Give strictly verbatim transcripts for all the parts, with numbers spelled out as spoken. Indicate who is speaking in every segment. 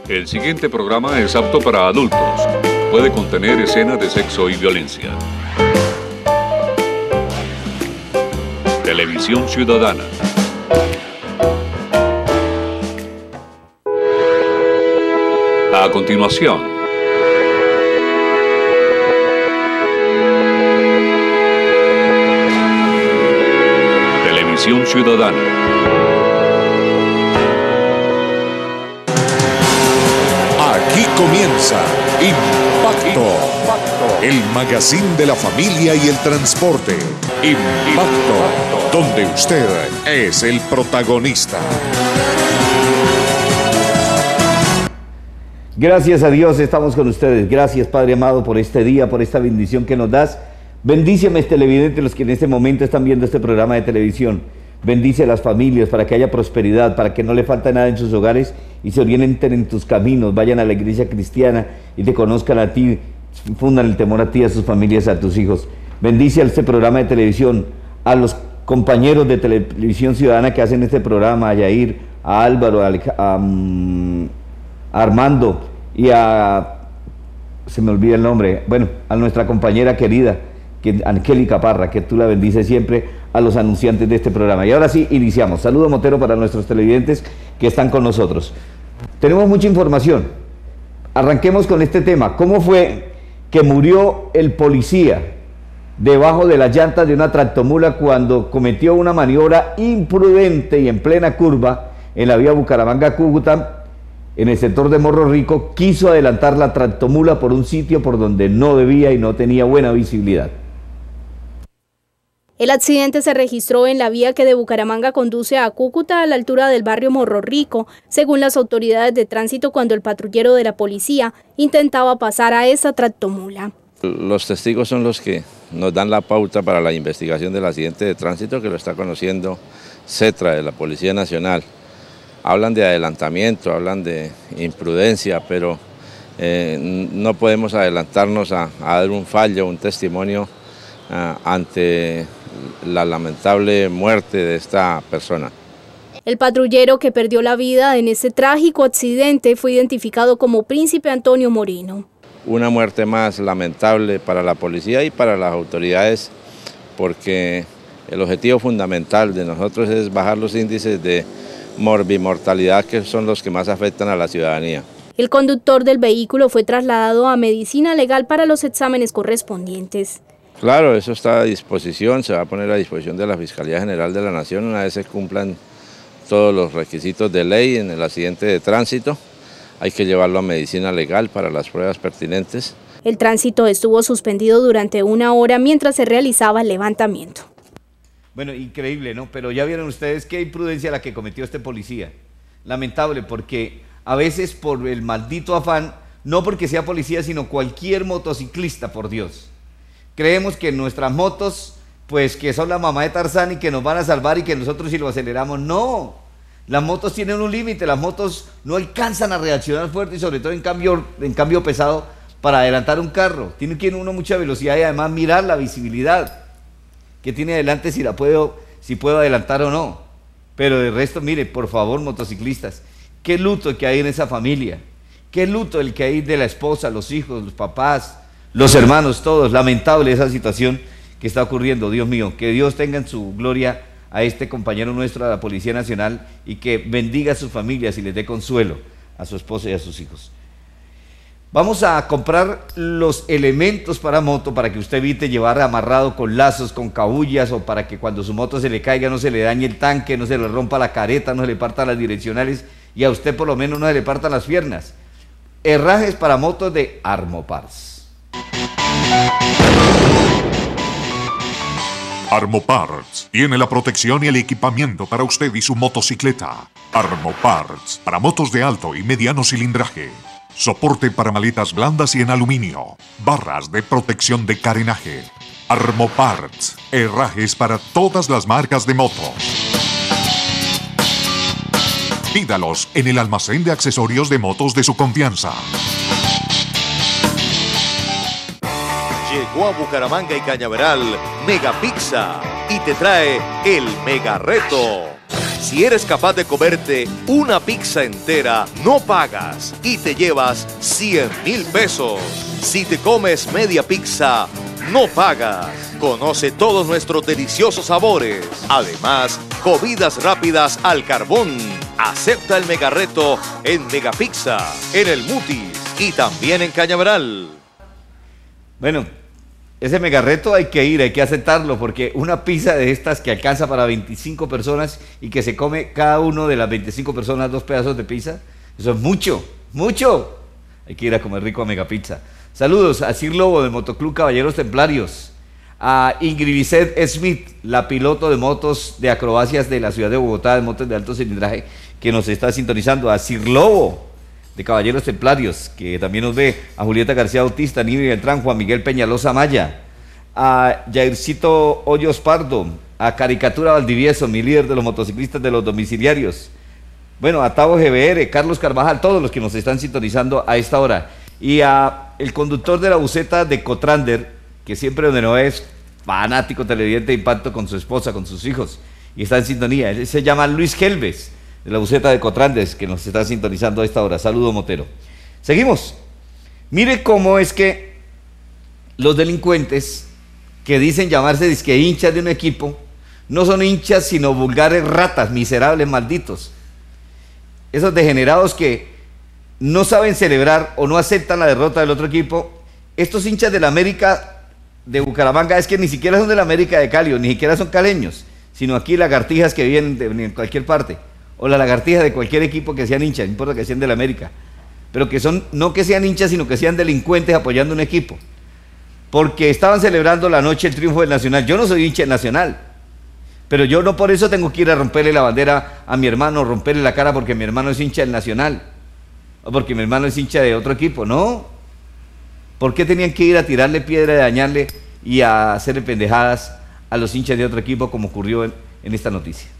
Speaker 1: El siguiente programa es apto para adultos. Puede contener escenas de sexo y violencia. Televisión Ciudadana. A continuación, Televisión Ciudadana.
Speaker 2: Aquí comienza Impacto, el magazine de la familia y el transporte. Impacto, donde usted es el protagonista.
Speaker 3: Gracias a Dios estamos con ustedes. Gracias, Padre amado, por este día, por esta bendición que nos das. Bendíceme, televidentes, los que en este momento están viendo este programa de televisión. Bendice a las familias para que haya prosperidad, para que no le falte nada en sus hogares y se orienten en tus caminos, vayan a la iglesia cristiana y te conozcan a ti, fundan el temor a ti, a sus familias, a tus hijos. Bendice a este programa de televisión, a los compañeros de Televisión Ciudadana que hacen este programa, a Yair, a Álvaro, a, a, a Armando y a, se me olvida el nombre, bueno, a nuestra compañera querida, que, Angélica Parra, que tú la bendices siempre, a los anunciantes de este programa. Y ahora sí, iniciamos. Saludo Motero para nuestros televidentes que están con nosotros. Tenemos mucha información. Arranquemos con este tema. ¿Cómo fue que murió el policía debajo de las llantas de una tractomula cuando cometió una maniobra imprudente y en plena curva en la vía Bucaramanga-Cúcuta, en el sector de Morro Rico? Quiso adelantar la tractomula por un sitio por donde no debía y no tenía buena visibilidad.
Speaker 4: El accidente se registró en la vía que de Bucaramanga conduce a Cúcuta, a la altura del barrio Morro Rico, según las autoridades de tránsito, cuando el patrullero de la policía intentaba pasar a esa tractomula.
Speaker 5: Los testigos son los que nos dan la pauta para la investigación del accidente de tránsito, que lo está conociendo CETRA de la Policía Nacional. Hablan de adelantamiento, hablan de imprudencia, pero eh, no podemos adelantarnos a, a dar un fallo, un testimonio uh, ante la lamentable muerte de esta persona.
Speaker 4: El patrullero que perdió la vida en ese trágico accidente fue identificado como Príncipe Antonio Moreno.
Speaker 5: Una muerte más lamentable para la policía y para las autoridades, porque el objetivo fundamental de nosotros es bajar los índices de morbimortalidad, que son los que más afectan a la ciudadanía.
Speaker 4: El conductor del vehículo fue trasladado a medicina legal para los exámenes correspondientes.
Speaker 5: Claro, eso está a disposición, se va a poner a disposición de la Fiscalía General de la Nación una vez se cumplan todos los requisitos de ley en el accidente de tránsito. Hay que llevarlo a medicina legal para las pruebas pertinentes.
Speaker 4: El tránsito estuvo suspendido durante una hora mientras se realizaba el levantamiento.
Speaker 3: Bueno, increíble, ¿no? Pero ya vieron ustedes qué imprudencia la que cometió este policía. Lamentable, porque a veces por el maldito afán, no porque sea policía, sino cualquier motociclista, por Dios. Creemos que nuestras motos, pues que son la mamá de Tarzán y que nos van a salvar y que nosotros si lo aceleramos, no. Las motos tienen un límite, las motos no alcanzan a reaccionar fuerte y sobre todo en cambio, en cambio pesado para adelantar un carro. Tiene que ir uno mucha velocidad y además mirar la visibilidad que tiene adelante, si la puedo, si puedo adelantar o no. Pero de resto, mire, por favor, motociclistas, qué luto que hay en esa familia, qué luto el que hay de la esposa, los hijos, los papás, los hermanos, todos. Lamentable esa situación que está ocurriendo. Dios mío, que Dios tenga en su gloria a este compañero nuestro de la Policía Nacional y que bendiga a sus familias y les dé consuelo a su esposa y a sus hijos. Vamos a comprar los elementos para moto para que usted evite llevar amarrado con lazos, con cabullas, o para que cuando su moto se le caiga no se le dañe el tanque, no se le rompa la careta, no se le partan las direccionales y a usted por lo menos no se le partan las piernas. Herrajes para motos de Armopars.
Speaker 2: Armoparts tiene la protección y el equipamiento para usted y su motocicleta. Armoparts para motos de alto y mediano cilindraje. Soporte para maletas blandas y en aluminio. Barras de protección de carenaje. Armoparts, herrajes para todas las marcas de motos. Pídalos en el almacén de accesorios de motos de su confianza.
Speaker 6: Llegó a Bucaramanga y Cañaveral Mega Pizza y te trae el Mega Reto. Si eres capaz de comerte una pizza entera, no pagas y te llevas cien mil pesos. Si te comes media pizza, no pagas. Conoce todos nuestros deliciosos sabores. Además, comidas rápidas al carbón. Acepta el mega reto en Megapizza, en el Mutis y también en Cañaveral.
Speaker 3: Bueno, ese mega reto hay que ir, hay que aceptarlo, porque una pizza de estas que alcanza para veinticinco personas y que se come cada uno de las veinticinco personas dos pedazos de pizza, eso es mucho, mucho. Hay que ir a comer rico a Megapizza. Saludos a Sir Lobo del Motoclub Caballeros Templarios, a Ingrid Lisset Smith, la piloto de motos de acrobacias de la ciudad de Bogotá, de motos de alto cilindraje, que nos está sintonizando, a Sir Lobo de Caballeros Templarios, que también nos ve, a Julieta García Bautista, Nivi Beltrán, Juan Miguel Peñalosa Maya, a Jaircito Hoyos Pardo, a Caricatura Valdivieso, mi líder de los motociclistas de los domiciliarios, bueno, a Tavo G B R, Carlos Carvajal, todos los que nos están sintonizando a esta hora, y a el conductor de la buseta de Cotrander, que siempre donde no es fanático televidente de Impacto con su esposa, con sus hijos, y está en sintonía. Él se llama Luis Gelves, de la buseta de Cotrandes, que nos está sintonizando a esta hora. Saludo, Motero. Seguimos. Mire cómo es que los delincuentes que dicen llamarse disque hinchas de un equipo, no son hinchas sino vulgares ratas, miserables, malditos. Esos degenerados que no saben celebrar o no aceptan la derrota del otro equipo. Estos hinchas del América de Bucaramanga es que ni siquiera son del América de Cali, ni siquiera son caleños, sino aquí lagartijas que vienen de, en cualquier parte, o la lagartija de cualquier equipo que sean hinchas, no importa que sean del América, pero que son, no que sean hinchas, sino que sean delincuentes apoyando un equipo, porque estaban celebrando la noche el triunfo del Nacional. Yo no soy hincha del Nacional, pero yo no por eso tengo que ir a romperle la bandera a mi hermano, romperle la cara porque mi hermano es hincha del Nacional, o porque mi hermano es hincha de otro equipo, no. ¿Por qué tenían que ir a tirarle piedra, a dañarle y a hacerle pendejadas a los hinchas de otro equipo como ocurrió en, en esta noticia?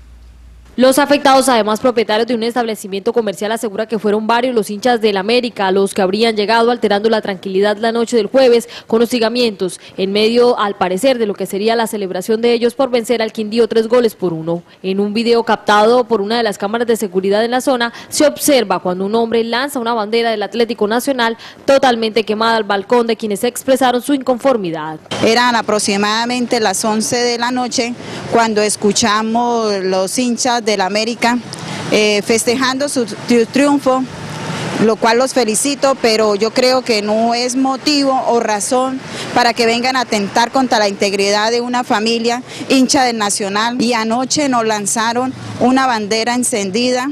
Speaker 7: Los afectados, además propietarios de un establecimiento comercial, asegura que fueron varios los hinchas del América los que habrían llegado alterando la tranquilidad la noche del jueves con hostigamientos, en medio, al parecer, de lo que sería la celebración de ellos por vencer al Quindío tres goles por uno. En un video captado por una de las cámaras de seguridad en la zona, se observa cuando un hombre lanza una bandera del Atlético Nacional totalmente quemada al balcón de quienes expresaron su inconformidad.
Speaker 8: Eran aproximadamente las once de la noche cuando escuchamos los hinchas del América eh, festejando su triunfo, lo cual los felicito, pero yo creo que no es motivo o razón para que vengan a atentar contra la integridad de una familia hincha del Nacional. Y anoche nos lanzaron una bandera encendida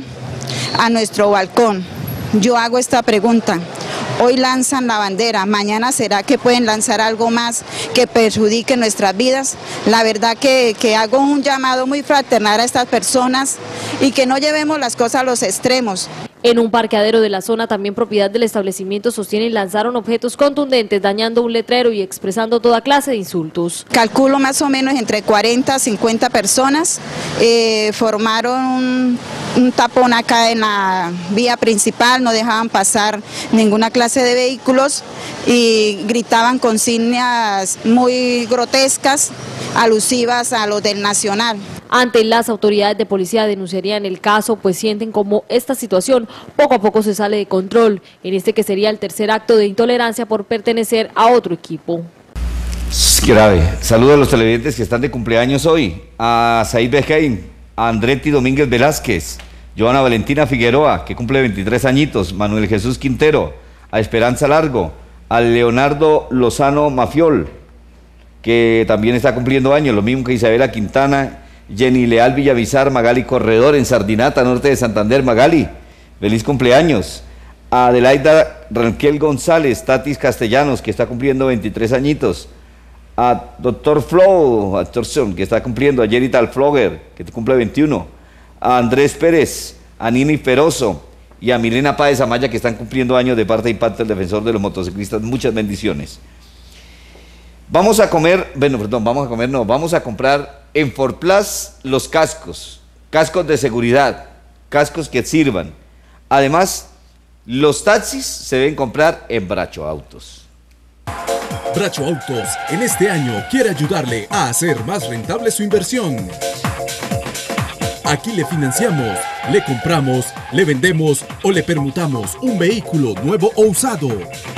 Speaker 8: a nuestro balcón. Yo hago esta pregunta. Hoy lanzan la bandera, mañana será que pueden lanzar algo más que perjudique nuestras vidas. La verdad que, que hago un llamado muy fraternal a estas personas y que no llevemos las cosas a los extremos.
Speaker 7: En un parqueadero de la zona, también propiedad del establecimiento, sostienen lanzaron objetos contundentes, dañando un letrero y expresando toda clase de insultos.
Speaker 8: Calculo más o menos entre cuarenta a cincuenta personas, eh, formaron un, un tapón acá en la vía principal, no dejaban pasar ninguna clase de vehículos y gritaban consignas muy grotescas, alusivas a los del Nacional.
Speaker 7: Ante las autoridades de policía denunciarían el caso, pues sienten como esta situación poco a poco se sale de control, en este que sería el tercer acto de intolerancia por pertenecer a otro equipo.
Speaker 3: Es grave. Saludos a los televidentes que están de cumpleaños hoy, a Said Bejain, a Andretti Domínguez Velázquez, Joana Valentina Figueroa, que cumple veintitrés añitos, Manuel Jesús Quintero, a Esperanza Largo, a Leonardo Lozano Mafiol, que también está cumpliendo años, lo mismo que Isabela Quintana, Jenny Leal Villavizar, Magali Corredor en Sardinata, norte de Santander. Magali, feliz cumpleaños. A Adelaida Ranquiel González, Tatis Castellanos, que está cumpliendo veintitrés añitos. A Doctor Flow, a Thorson, que está cumpliendo. A Jerital Flogger, que cumple veintiuno. A Andrés Pérez, a Nini Peroso y a Milena Páez Amaya, que están cumpliendo años de parte de Impacto, el defensor de los motociclistas. Muchas bendiciones. Vamos a comer, bueno, perdón, vamos a comer, no, vamos a comprar en Forplus los cascos, cascos de seguridad, cascos que sirvan. Además, los taxis se deben comprar en Bracho Autos.
Speaker 9: Bracho Autos, en este año quiere ayudarle a hacer más rentable su inversión. Aquí le financiamos, le compramos, le vendemos o le permutamos un vehículo nuevo o usado.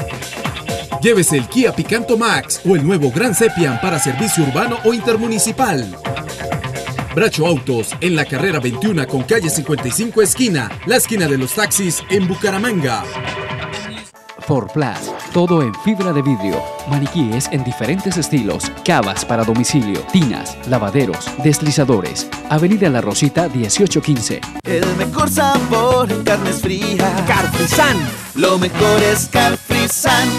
Speaker 9: Llévese el Kia Picanto Max o el nuevo Gran Sepian para servicio urbano o intermunicipal. Bracho Autos, en la carrera veintiuno con calle cincuenta y cinco esquina, la esquina de los taxis en Bucaramanga.
Speaker 10: Forplas, todo en fibra de vidrio, maniquíes en diferentes estilos, cavas para domicilio, tinas, lavaderos, deslizadores. Avenida La Rosita dieciocho quince.
Speaker 11: El mejor sabor en carnes frías. Carfrisan. Lo mejor es Carfrisan.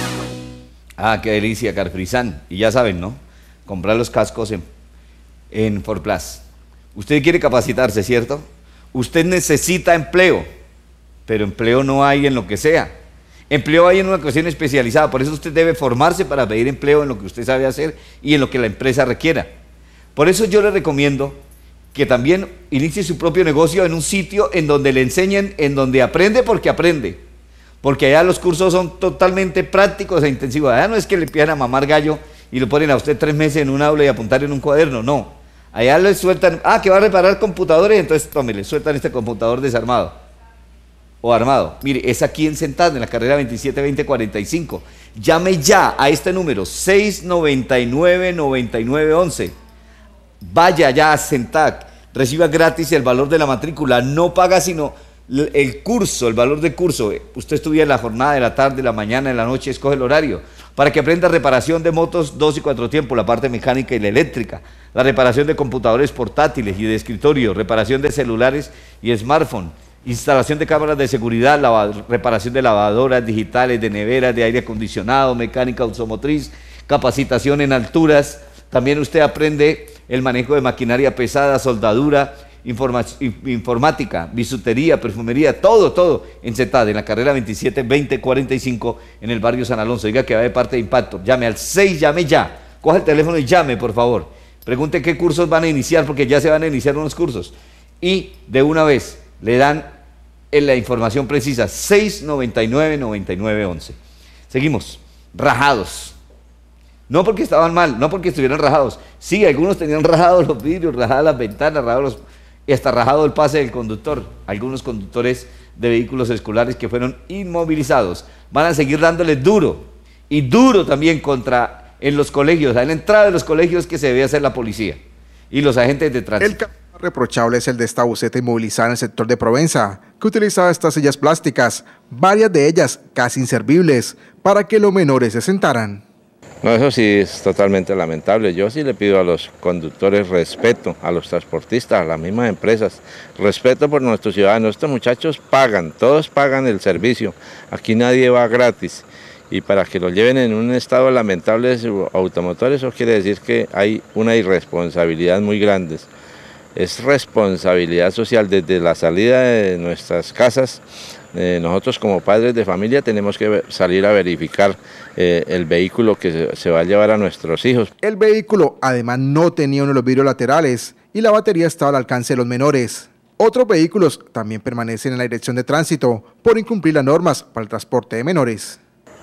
Speaker 3: Ah, qué delicia, Carfrisan. Y ya saben, ¿no? Comprar los cascos en, en Forplas. Usted quiere capacitarse, ¿cierto? Usted necesita empleo, pero empleo no hay en lo que sea. Empleo hay en una cuestión especializada, por eso usted debe formarse para pedir empleo en lo que usted sabe hacer y en lo que la empresa requiera. Por eso yo le recomiendo que también inicie su propio negocio en un sitio en donde le enseñen, en donde aprende porque aprende. Porque allá los cursos son totalmente prácticos e intensivos. Allá no es que le pidan a mamar gallo y lo ponen a usted tres meses en un aula y apuntar en un cuaderno, no. Allá le sueltan, ah, que va a reparar computadores, entonces tome, le sueltan este computador desarmado o armado. Mire, es aquí en Centad, en la carrera veintisiete veinte cuarenta y cinco. Llame ya a este número, seis noventa y nueve, noventa y nueve once. Vaya ya a Centad, reciba gratis el valor de la matrícula, no paga sino el curso, el valor del curso. Usted estudia en la jornada de la tarde, de la mañana, de la noche, escoge el horario, para que aprenda reparación de motos dos y cuatro tiempos, la parte mecánica y la eléctrica, la reparación de computadores portátiles y de escritorio, reparación de celulares y smartphone, instalación de cámaras de seguridad, lava, reparación de lavadoras digitales, de neveras, de aire acondicionado, mecánica automotriz, capacitación en alturas. También usted aprende el manejo de maquinaria pesada, soldadura, informa, informática, bisutería, perfumería, todo, todo en Centad, en la carrera veintisiete veinte cuarenta y cinco en el barrio San Alonso. Diga que va de parte de Impacto. Llame al seis, llame ya. Coja el teléfono y llame, por favor. Pregunte qué cursos van a iniciar, porque ya se van a iniciar unos cursos. Y de una vez le dan en la información precisa, seis noventa y nueve, noventa y nueve once. Seguimos, rajados. No porque estaban mal, no porque estuvieran rajados. Sí, algunos tenían rajados los vidrios, rajadas las ventanas, rajados los, y hasta rajado el pase del conductor. Algunos conductores de vehículos escolares que fueron inmovilizados. Van a seguir dándoles duro, y duro también contra en los colegios, en la entrada de los colegios que se debe hacer la policía y los agentes de tránsito.
Speaker 12: El reprochable es el de esta buseta inmovilizada en el sector de Provenza, que utilizaba estas sillas plásticas, varias de ellas casi inservibles, para que los menores se sentaran.
Speaker 5: No, eso sí es totalmente lamentable. Yo sí le pido a los conductores respeto, a los transportistas, a las mismas empresas, respeto por nuestros ciudadanos. Estos muchachos pagan, todos pagan el servicio, aquí nadie va gratis. Y para que lo lleven en un estado lamentable de su automotor, eso quiere decir que hay una irresponsabilidad muy grande. Es responsabilidad social desde la salida de nuestras casas. Eh, nosotros como padres de familia tenemos que salir a verificar eh, el vehículo que se, se va a llevar a nuestros hijos.
Speaker 12: El vehículo además no tenía uno de los vidrios laterales y la batería estaba al alcance de los menores. Otros vehículos también permanecen en la dirección de tránsito por incumplir las normas para el transporte de menores.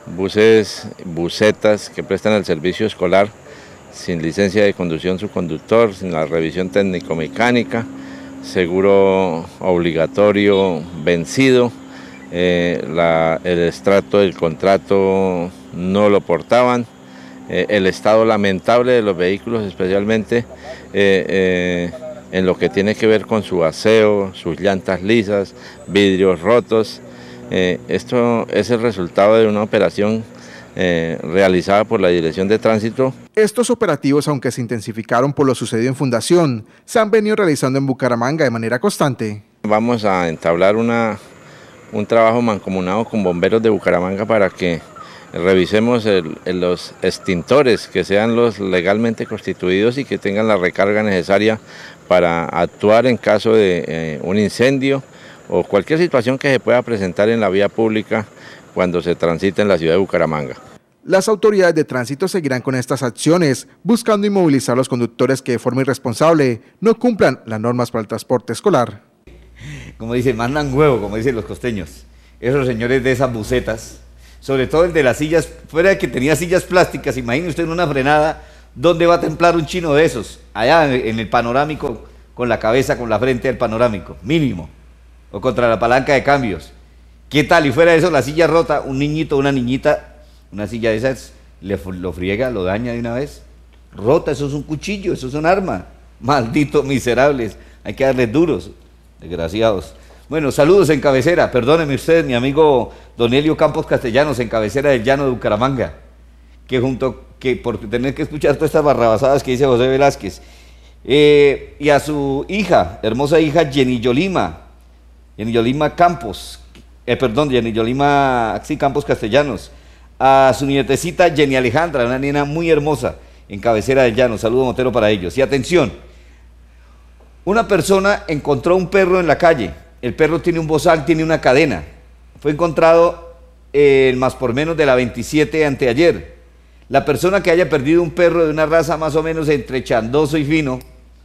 Speaker 5: Buses, busetas que prestan el servicio escolar sin licencia de conducción su conductor, sin la revisión técnico-mecánica, seguro obligatorio vencido, eh, la, el extracto del contrato no lo portaban, eh, el estado lamentable de los vehículos, especialmente eh, eh, en lo que tiene que ver con su aseo, sus llantas lisas, vidrios rotos. Eh, esto es el resultado de una operación Eh, realizada por la Dirección de Tránsito.
Speaker 12: Estos operativos, aunque se intensificaron por lo sucedido en Fundación, se han venido realizando en Bucaramanga de manera constante.
Speaker 5: Vamos a entablar una, un trabajo mancomunado con bomberos de Bucaramanga para que revisemos el, el, los extintores, que sean los legalmente constituidos y que tengan la recarga necesaria para actuar en caso de eh, un incendio o cualquier situación que se pueda presentar en la vía pública cuando se transita en la ciudad de Bucaramanga.
Speaker 12: Las autoridades de tránsito seguirán con estas acciones, buscando inmovilizar a los conductores que de forma irresponsable no cumplan las normas para el transporte escolar.
Speaker 3: Como dicen, mandan huevo, como dicen los costeños. Esos señores de esas bucetas, sobre todo el de las sillas, fuera de que tenía sillas plásticas, imagine usted en una frenada, ¿dónde va a templar un chino de esos? Allá en el panorámico, con la cabeza, con la frente del panorámico, mínimo, o contra la palanca de cambios. ¿Qué tal? Y fuera de eso, la silla rota, un niñito, una niñita, una silla de esas, le, lo friega, lo daña de una vez. Rota, eso es un cuchillo, eso es un arma. Malditos miserables, hay que darles duros, desgraciados. Bueno, saludos en Cabecera, perdóneme usted, mi amigo Don Elio Campos Castellanos, en Cabecera del Llano de Bucaramanga, que junto, que por tener que escuchar todas estas barrabasadas que dice José Velázquez, eh, y a su hija, hermosa hija Jenny Yolima, Jenny Yolima Campos, eh, perdón, Jenny Yolima, sí, Campos Castellanos, a su nietecita Jenny Alejandra, una nena muy hermosa, en Cabecera del Llano, saludo Montero para ellos. Y atención, una persona encontró un perro en la calle, el perro tiene un bozal, tiene una cadena, fue encontrado eh, el más por menos de la veintisiete anteayer. La persona que haya perdido un perro de una raza más o menos entre chandoso y fino,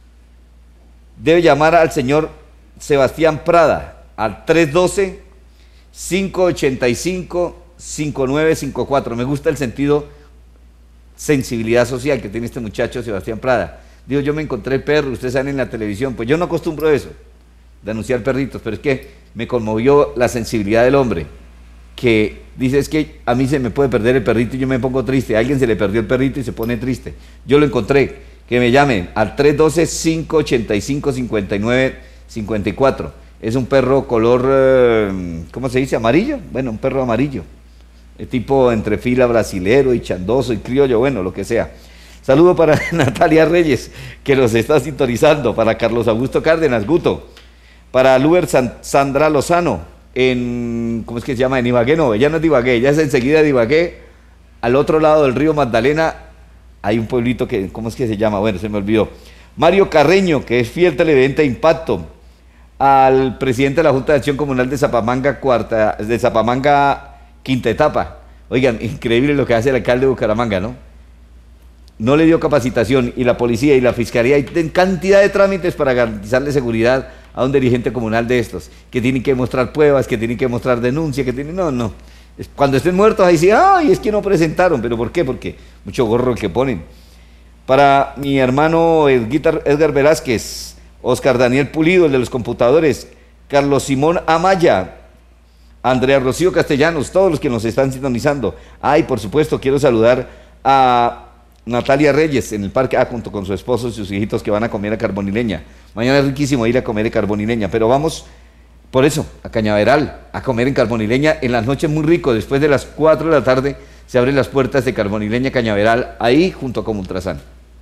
Speaker 3: debe llamar al señor Sebastián Prada, al tres uno dos, cinco ocho cinco, cinco nueve cinco cuatro. Me gusta el sentido sensibilidad social que tiene este muchacho Sebastián Prada. Digo, yo me encontré el perro, ustedes saben en la televisión, pues yo no acostumbro a eso, de anunciar perritos, pero es que me conmovió la sensibilidad del hombre, que dice, es que a mí se me puede perder el perrito y yo me pongo triste, a alguien se le perdió el perrito y se pone triste. Yo lo encontré, que me llamen al tres uno dos, cinco ocho cinco, cinco nueve cinco cuatro. Es un perro color, eh, ¿cómo se dice? ¿Amarillo? Bueno, un perro amarillo. El tipo entre fila brasilero y chandoso y criollo, bueno, lo que sea. Saludo para Natalia Reyes, que nos está sintonizando, para Carlos Augusto Cárdenas, Guto, para Luber San, Sandra Lozano, en, ¿cómo es que se llama? En Ibagué, no, ella no es de Ibagué, ella es enseguida de Ibagué, al otro lado del río Magdalena, hay un pueblito que, ¿cómo es que se llama? Bueno, se me olvidó. Mario Carreño, que es fiel televidente Impacto, al presidente de la Junta de Acción Comunal de Zapamanga, cuarta, de Zapamanga, quinta etapa. Oigan, increíble lo que hace el alcalde de Bucaramanga, ¿no? No le dio capacitación y la policía y la fiscalía y cantidad de trámites para garantizarle seguridad a un dirigente comunal de estos, que tienen que mostrar pruebas, que tienen que mostrar denuncia, que tienen... No, no. Cuando estén muertos ahí sí, ay, es que no presentaron, pero ¿por qué? Porque mucho gorro el que ponen. Para mi hermano Edgar, Edgar Velázquez, Oscar Daniel Pulido, el de los computadores, Carlos Simón Amaya, Andrea Rocío Castellanos, todos los que nos están sintonizando. Ay, por supuesto, quiero saludar a Natalia Reyes en el parque, ah, junto con su esposo y sus hijitos que van a comer a Carbonileña. Mañana es riquísimo ir a comer a Carbonileña, pero vamos, por eso, a Cañaveral, a comer en Carbonileña. En las noches muy rico, después de las cuatro de la tarde, se abren las puertas de Carbonileña Cañaveral, ahí junto con Ultrasan.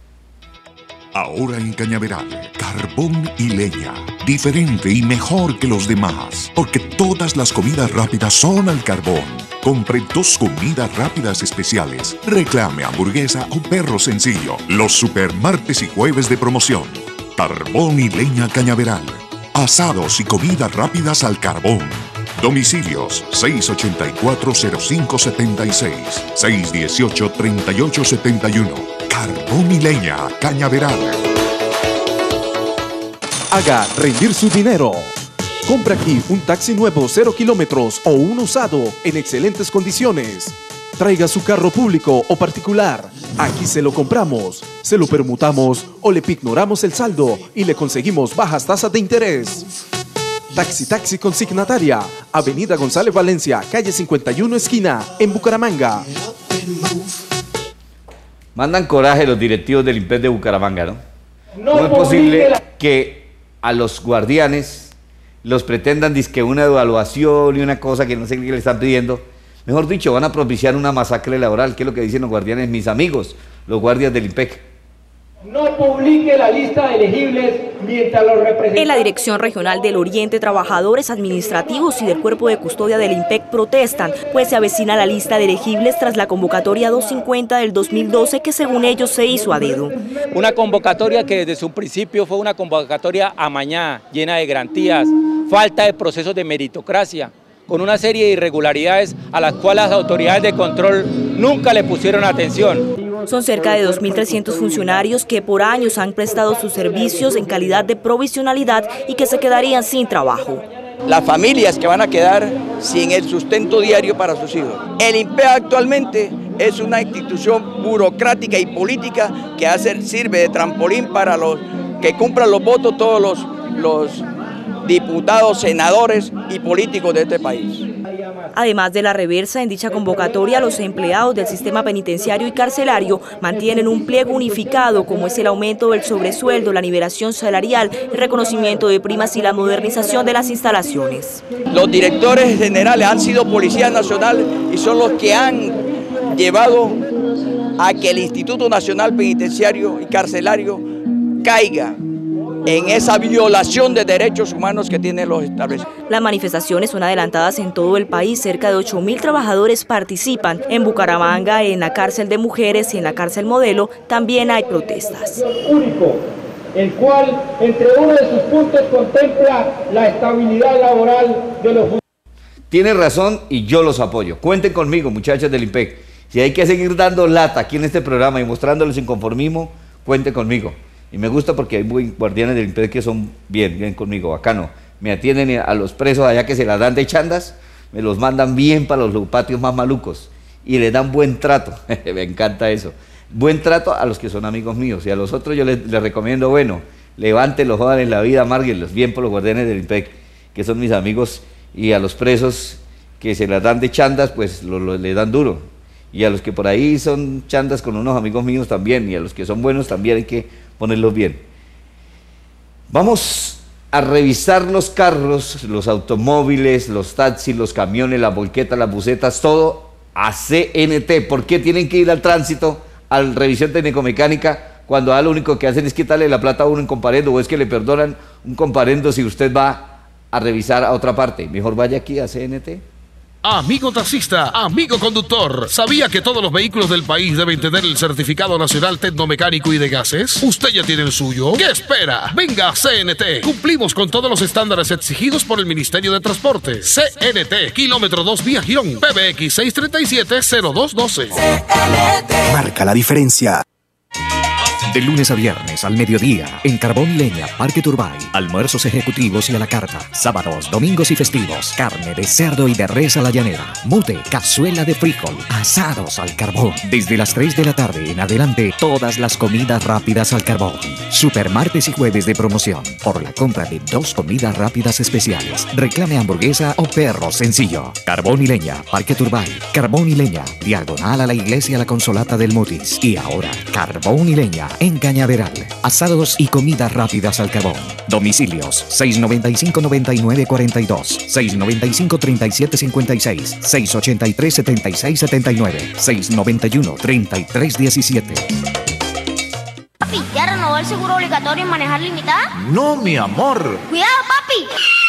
Speaker 2: Ahora en Cañaveral, carbón y leña, diferente y mejor que los demás, porque todas las comidas rápidas son al carbón. Compre dos comidas rápidas especiales, reclame hamburguesa o perro sencillo, los super martes y jueves de promoción. Carbón y leña Cañaveral, asados y comidas rápidas al carbón. Domicilios seis ocho cuatro, cero cinco siete seis, seis uno ocho, tres ocho siete uno. Carbón y leña Cañaveral.
Speaker 9: Haga rendir su dinero. Compra aquí un taxi nuevo cero kilómetros o un usado en excelentes condiciones. Traiga su carro público o particular. Aquí se lo compramos, se lo permutamos o le pignoramos el saldo y le conseguimos bajas tasas de interés. Taxi Taxi Consignataria, Avenida González Valencia, calle cincuenta y uno esquina, en Bucaramanga.
Speaker 3: Mandan coraje los directivos del IMPEC de Bucaramanga, ¿no? No, ¿Cómo es posible que a los guardianes los pretendan dizque una evaluación y una cosa que no sé qué le están pidiendo? Mejor dicho, van a propiciar una masacre laboral, que es lo que dicen los guardianes, mis amigos, los guardias del IMPEC.
Speaker 13: No publique la lista de elegibles mientras los representantes...
Speaker 14: En la Dirección Regional del Oriente, trabajadores administrativos y del Cuerpo de Custodia del IMPEC protestan, pues se avecina la lista de elegibles tras la convocatoria doscientos cincuenta del dos mil doce, que según ellos se hizo a dedo.
Speaker 15: Una convocatoria que desde su principio fue una convocatoria amañada, llena de garantías, falta de procesos de meritocracia, con una serie de irregularidades a las cuales las autoridades de control nunca le pusieron atención.
Speaker 14: Son cerca de dos mil trescientos funcionarios que por años han prestado sus servicios en calidad de provisionalidad y que se quedarían sin trabajo.
Speaker 16: Las familias que van a quedar sin el sustento diario para sus hijos. El IMPEC actualmente es una institución burocrática y política que hace, sirve de trampolín para los que cumplan los votos todos los, los diputados, senadores y políticos de este país.
Speaker 14: Además de la reversa, en dicha convocatoria los empleados del sistema penitenciario y carcelario mantienen un pliego unificado como es el aumento del sobresueldo, la nivelación salarial, el reconocimiento de primas y la modernización de las instalaciones.
Speaker 16: Los directores generales han sido Policía Nacional y son los que han llevado a que el Instituto Nacional Penitenciario y Carcelario caiga en esa violación de derechos humanos que tienen los establecimientos.
Speaker 14: Las manifestaciones son adelantadas en todo el país, cerca de ocho mil trabajadores participan. En Bucaramanga, en la cárcel de mujeres y en la cárcel modelo también hay protestas.
Speaker 13: Único, el cual entre uno de sus puntos contempla la estabilidad laboral de los funcionarios.
Speaker 3: Tiene razón y yo los apoyo. Cuenten conmigo, muchachos del I N P E C. Si hay que seguir dando lata aquí en este programa y mostrándoles inconformismo, cuenten conmigo. Y me gusta porque hay muy guardianes del I N P E C que son bien, bien conmigo, bacano. Me atienden a los presos allá que se las dan de chandas, me los mandan bien para los patios más malucos y les dan buen trato. Me encanta eso. Buen trato a los que son amigos míos y a los otros yo les, les recomiendo, bueno, levántenlos, jodan en la vida, amárguenlos bien por los guardianes del I N P E C, que son mis amigos, y a los presos que se las dan de chandas, pues lo, lo, le dan duro. Y a los que por ahí son chandas con unos amigos míos también, y a los que son buenos también hay que ponerlos bien. Vamos a revisar los carros, los automóviles, los taxis, los camiones, las volquetas, las busetas, todo a C N T. ¿Por qué tienen que ir al tránsito, a la revisión técnico-mecánica, cuando a lo único que hacen es quitarle la plata a uno en comparendo, o es que le perdonan un comparendo si usted va a revisar a otra parte? Mejor vaya aquí a C N T.
Speaker 17: Amigo taxista, amigo conductor, ¿sabía que todos los vehículos del país deben tener el certificado nacional tecnomecánico y de gases? ¿Usted ya tiene el suyo? ¿Qué espera? Venga a C N T. Cumplimos con todos los estándares exigidos por el Ministerio de Transporte. C N T, kilómetro dos vía Girón, P B X seis tres siete cero dos uno dos. C N T.
Speaker 18: Marca la diferencia.
Speaker 19: De lunes a viernes al mediodía, en Carbón y Leña, Parque Turbay. Almuerzos ejecutivos y a la carta. Sábados, domingos y festivos. Carne de cerdo y de res a la llanera. Mute, cazuela de frijol. Asados al carbón. Desde las tres de la tarde en adelante, todas las comidas rápidas al carbón. Supermartes y jueves de promoción. Por la compra de dos comidas rápidas especiales. Reclame hamburguesa o perro sencillo. Carbón y Leña, Parque Turbay. Carbón y Leña, diagonal a la iglesia La Consolata del Mutis. Y ahora, Carbón y Leña en Cañaveral. Asados y comidas rápidas al carbón. Domicilios seis noventa y cinco, noventa y nueve, cuarenta y dos, seis noventa y cinco, treinta y siete, cincuenta y seis, seis ochenta y tres, setenta y seis, setenta y nueve, seis noventa y uno, treinta y tres, diecisiete.
Speaker 20: Papi, ¿ya renovó el seguro obligatorio en manejar limitada?
Speaker 6: No, mi amor.
Speaker 20: ¡Cuidado, papi!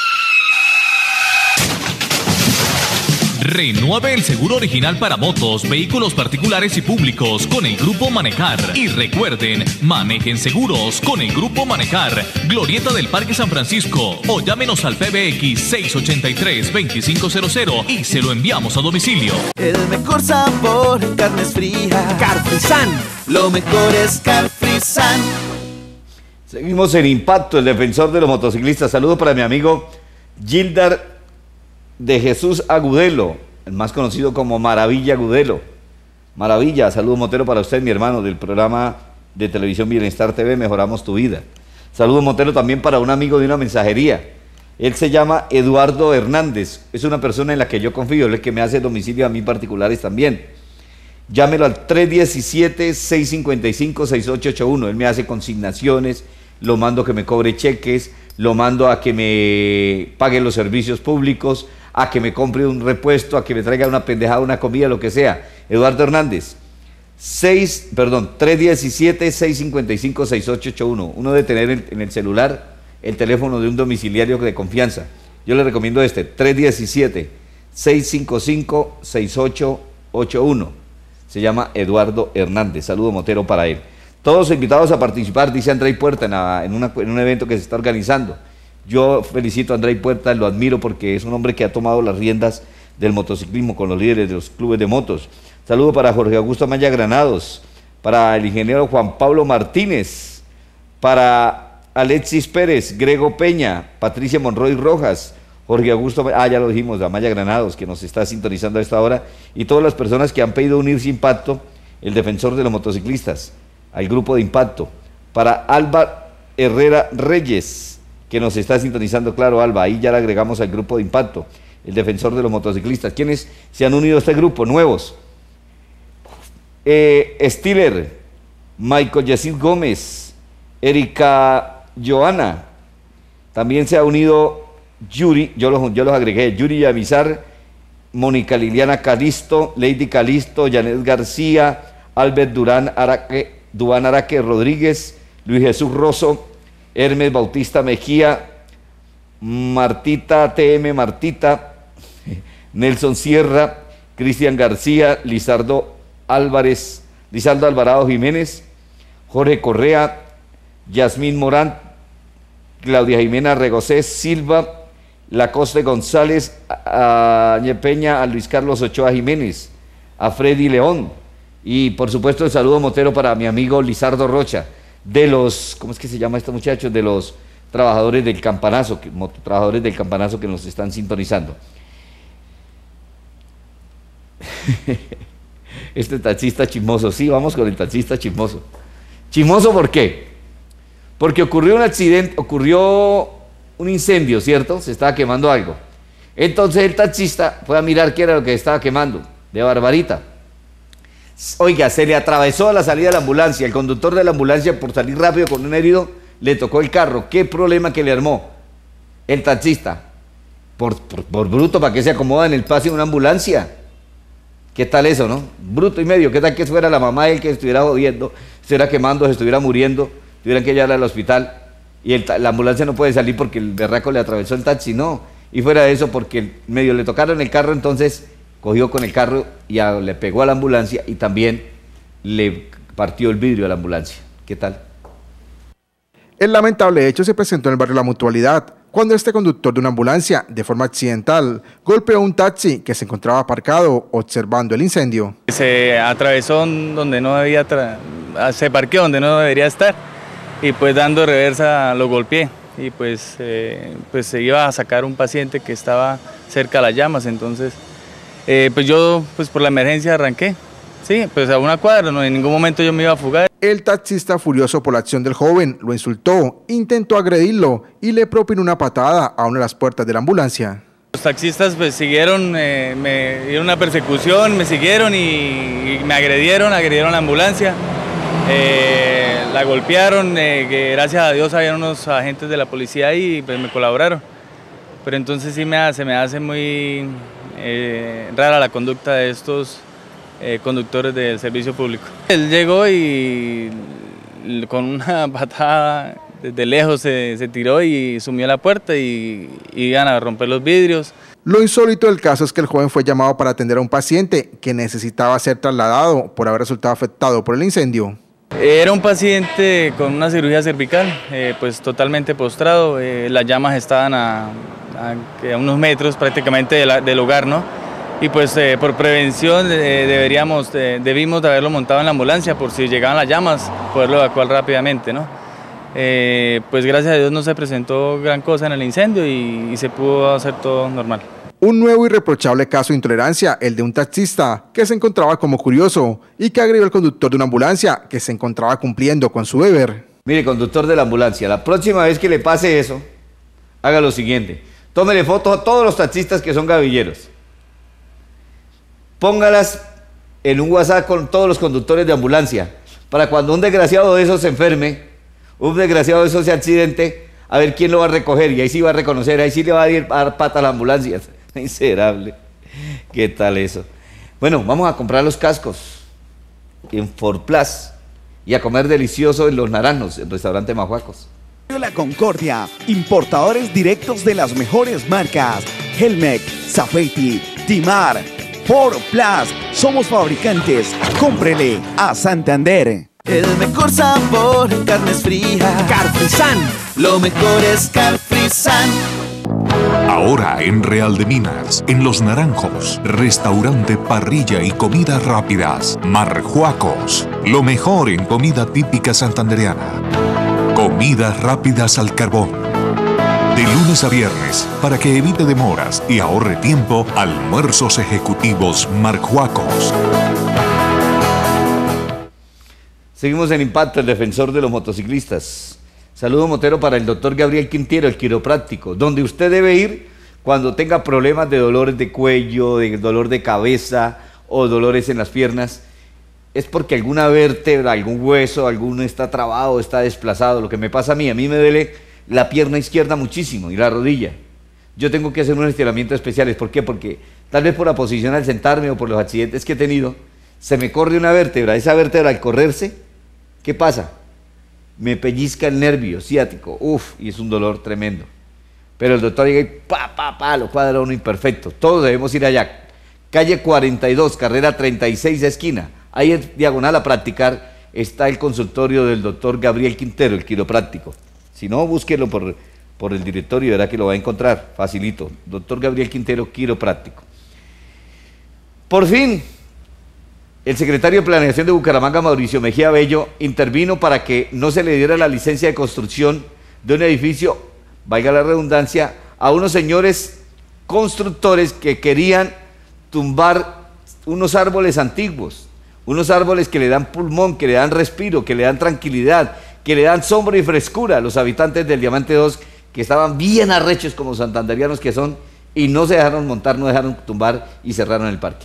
Speaker 21: Renueve el seguro original para motos, vehículos particulares y públicos con el Grupo Manejar. Y recuerden, manejen seguros con el Grupo Manejar. Glorieta del Parque San Francisco. O llámenos al P B X seis ochenta y tres, veinticinco cero cero y se lo enviamos a domicilio.
Speaker 11: El mejor sabor en carnes frías. Carfrisan. Lo mejor es Carfrisan.
Speaker 3: Seguimos en Impacto, el defensor de los motociclistas. Saludos para mi amigo Gildar de Jesús Agudelo, el más conocido como Maravilla Agudelo. Maravilla, saludos motero para usted, mi hermano, del programa de televisión Bienestar T V, Mejoramos tu Vida. Saludos motero también para un amigo de una mensajería. Él se llama Eduardo Hernández, es una persona en la que yo confío, él es el que me hace domicilio a mí particulares también. Llámelo al tres diecisiete, seis cincuenta y cinco, sesenta y ocho ochenta y uno, él me hace consignaciones, lo mando a que me cobre cheques, lo mando a que me pague los servicios públicos, a que me compre un repuesto, a que me traiga una pendejada, una comida, lo que sea. Eduardo Hernández, seis, perdón, tres diecisiete, seis cincuenta y cinco, sesenta y ocho ochenta y uno. Uno debe tener en, en el celular el teléfono de un domiciliario de confianza. Yo le recomiendo este, tres diecisiete, seis cincuenta y cinco, sesenta y ocho ochenta y uno. Se llama Eduardo Hernández. Saludo motero para él. Todos invitados a participar, dice Andrei Puerta, en, la, en, una, en un evento que se está organizando. Yo felicito a Andrei Puerta, lo admiro porque es un hombre que ha tomado las riendas del motociclismo con los líderes de los clubes de motos. Saludo para Jorge Augusto Amaya Granados, para el ingeniero Juan Pablo Martínez, para Alexis Pérez, Grego Peña, Patricia Monroy Rojas, Jorge Augusto, ah ya lo dijimos, Amaya Granados, que nos está sintonizando a esta hora, y todas las personas que han pedido unirse a Impacto, el defensor de los motociclistas, al grupo de Impacto. Para Alba Herrera Reyes, que nos está sintonizando, claro, Alba, ahí ya le agregamos al grupo de impacto, el defensor de los motociclistas. ¿Quiénes se han unido a este grupo? Nuevos. Eh, Stiller, Michael Yesid Gómez, Erika Joana, también se ha unido Yuri, yo los, yo los agregué, Yuri Yavizar, Mónica Liliana Calisto, Lady Calisto, Janet García, Albert Durán Araque, Duán Araque Rodríguez, Luis Jesús Rosso, Hermes Bautista Mejía, Martita T M Martita, Nelson Sierra, Cristian García, Lizardo Álvarez, Lizardo Alvarado Jiménez, Jorge Correa, Yasmín Morán, Claudia Jimena Regocés Silva, Lacoste González, a Añe Peña, a Luis Carlos Ochoa Jiménez, a Freddy León, y por supuesto el saludo motero para mi amigo Lizardo Rocha, de los, ¿cómo es que se llama este muchacho? De los trabajadores del campanazo, que, trabajadores del campanazo que nos están sintonizando. Este taxista chismoso, sí, vamos con el taxista chismoso. ¿Chismoso por qué? Porque ocurrió un accidente, ocurrió un incendio, ¿cierto? Se estaba quemando algo. Entonces el taxista fue a mirar qué era lo que estaba quemando, de Barbarita. Oiga, se le atravesó a la salida de la ambulancia. El conductor de la ambulancia, por salir rápido con un herido, le tocó el carro. ¿Qué problema que le armó el taxista? Por, por, por bruto, ¿para qué se acomoda en el espacio de una ambulancia? ¿Qué tal eso, no? Bruto y medio. ¿Qué tal que fuera la mamá de él que estuviera jodiendo, estuviera quemando, se estuviera muriendo, tuvieran que llevarla al hospital? Y el, la ambulancia no puede salir porque el berraco le atravesó el taxi, no. Y fuera de eso, porque medio le tocaron el carro, entonces cogió con el carro y a, le pegó a la ambulancia y también le partió el vidrio a la ambulancia. ¿Qué tal?
Speaker 12: El lamentable hecho se presentó en el barrio La Mutualidad, cuando este conductor de una ambulancia, de forma accidental, golpeó a un taxi que se encontraba aparcado observando el incendio.
Speaker 18: Se atravesó donde no debía, se parqueó donde no debería estar y pues dando reversa lo golpeé y pues, eh, pues se iba a sacar un paciente que estaba cerca de las llamas, entonces eh, pues yo pues por la emergencia arranqué, sí, pues a una cuadra, no, en ningún momento yo me iba a fugar.
Speaker 12: El taxista, furioso por la acción del joven, lo insultó, intentó agredirlo y le propinó una patada a una de las puertas de la ambulancia.
Speaker 18: Los taxistas pues siguieron, eh, me dieron una persecución, me siguieron y, y me agredieron, agredieron la ambulancia, eh, la golpearon, eh, que gracias a Dios había unos agentes de la policía ahí y pues me colaboraron. Pero entonces sí me hace, me hace muy eh, rara la conducta de estos Eh, conductores del servicio público. Él llegó y con una patada desde lejos se, se tiró y sumió la puerta y, y iban a romper los vidrios.
Speaker 12: Lo insólito del caso es que el joven fue llamado para atender a un paciente que necesitaba ser trasladado por haber resultado afectado por el incendio.
Speaker 18: Era un paciente con una cirugía cervical, eh, pues totalmente postrado, eh, las llamas estaban a, a, a unos metros prácticamente de la, del lugar, ¿no? Y pues eh, por prevención eh, deberíamos, eh, debimos de haberlo montado en la ambulancia por si llegaban las llamas, poderlo evacuar rápidamente, ¿no? Eh, pues gracias a Dios no se presentó gran cosa en el incendio y, y se pudo hacer todo normal.
Speaker 12: Un nuevo irreprochable caso de intolerancia, el de un taxista que se encontraba como curioso y que agredió al conductor de una ambulancia que se encontraba cumpliendo con su deber.
Speaker 3: Mire, conductor de la ambulancia, la próxima vez que le pase eso, haga lo siguiente, tómele fotos a todos los taxistas que son gavilleros. Póngalas en un WhatsApp con todos los conductores de ambulancia, para cuando un desgraciado de esos se enferme, un desgraciado de esos se accidente, a ver quién lo va a recoger, y ahí sí va a reconocer, ahí sí le va a ir a dar pata a la ambulancia. Miserable. ¿Qué tal eso? Bueno, vamos a comprar los cascos en Forplus y a comer delicioso en Los Naranjos, en Restaurante Majuacos.
Speaker 11: La Concordia, importadores directos de las mejores marcas, Helmec, Safety, Timar, Forplus, somos fabricantes, cómprele a Santander. El mejor sabor, carnes frías, Carfrisan, lo mejor es Carfrisan.
Speaker 2: Ahora en Real de Minas, en Los Naranjos, restaurante, parrilla y comidas rápidas, Marjuacos, lo mejor en comida típica santandereana. Comidas rápidas al carbón. De lunes a viernes, para que evite demoras y ahorre tiempo, almuerzos ejecutivos Marjuacos.
Speaker 3: Seguimos en Impacto, el defensor de los motociclistas. Saludo motero para el doctor Gabriel Quintero, el quiropráctico, donde usted debe ir cuando tenga problemas de dolores de cuello, de dolor de cabeza o dolores en las piernas. Es porque alguna vértebra, algún hueso, alguno está trabado, está desplazado. Lo que me pasa a mí, a mí me duele la pierna izquierda muchísimo y la rodilla. Yo tengo que hacer unos estiramientos especiales. ¿Por qué? Porque tal vez por la posición al sentarme o por los accidentes que he tenido, se me corre una vértebra. Esa vértebra al correrse, ¿qué pasa? Me pellizca el nervio ciático, uff, y es un dolor tremendo. Pero el doctor llega y pa, pa, pa, lo cuadra uno imperfecto. Todos debemos ir allá. Calle cuarenta y dos, carrera treinta y seis, esquina. Ahí en diagonal a practicar está el consultorio del doctor Gabriel Quintero, el quiropráctico. Si no, búsquelo por, por el directorio, verá que lo va a encontrar, facilito. Doctor Gabriel Quintero, quiropráctico. Por fin, el secretario de Planeación de Bucaramanga, Mauricio Mejía Bello, intervino para que no se le diera la licencia de construcción de un edificio, valga la redundancia, a unos señores constructores que querían tumbar unos árboles antiguos, unos árboles que le dan pulmón, que le dan respiro, que le dan tranquilidad, que le dan sombra y frescura a los habitantes del Diamante dos, que estaban bien arrechos como santanderianos que son, y no se dejaron montar, no dejaron tumbar y cerraron el parque.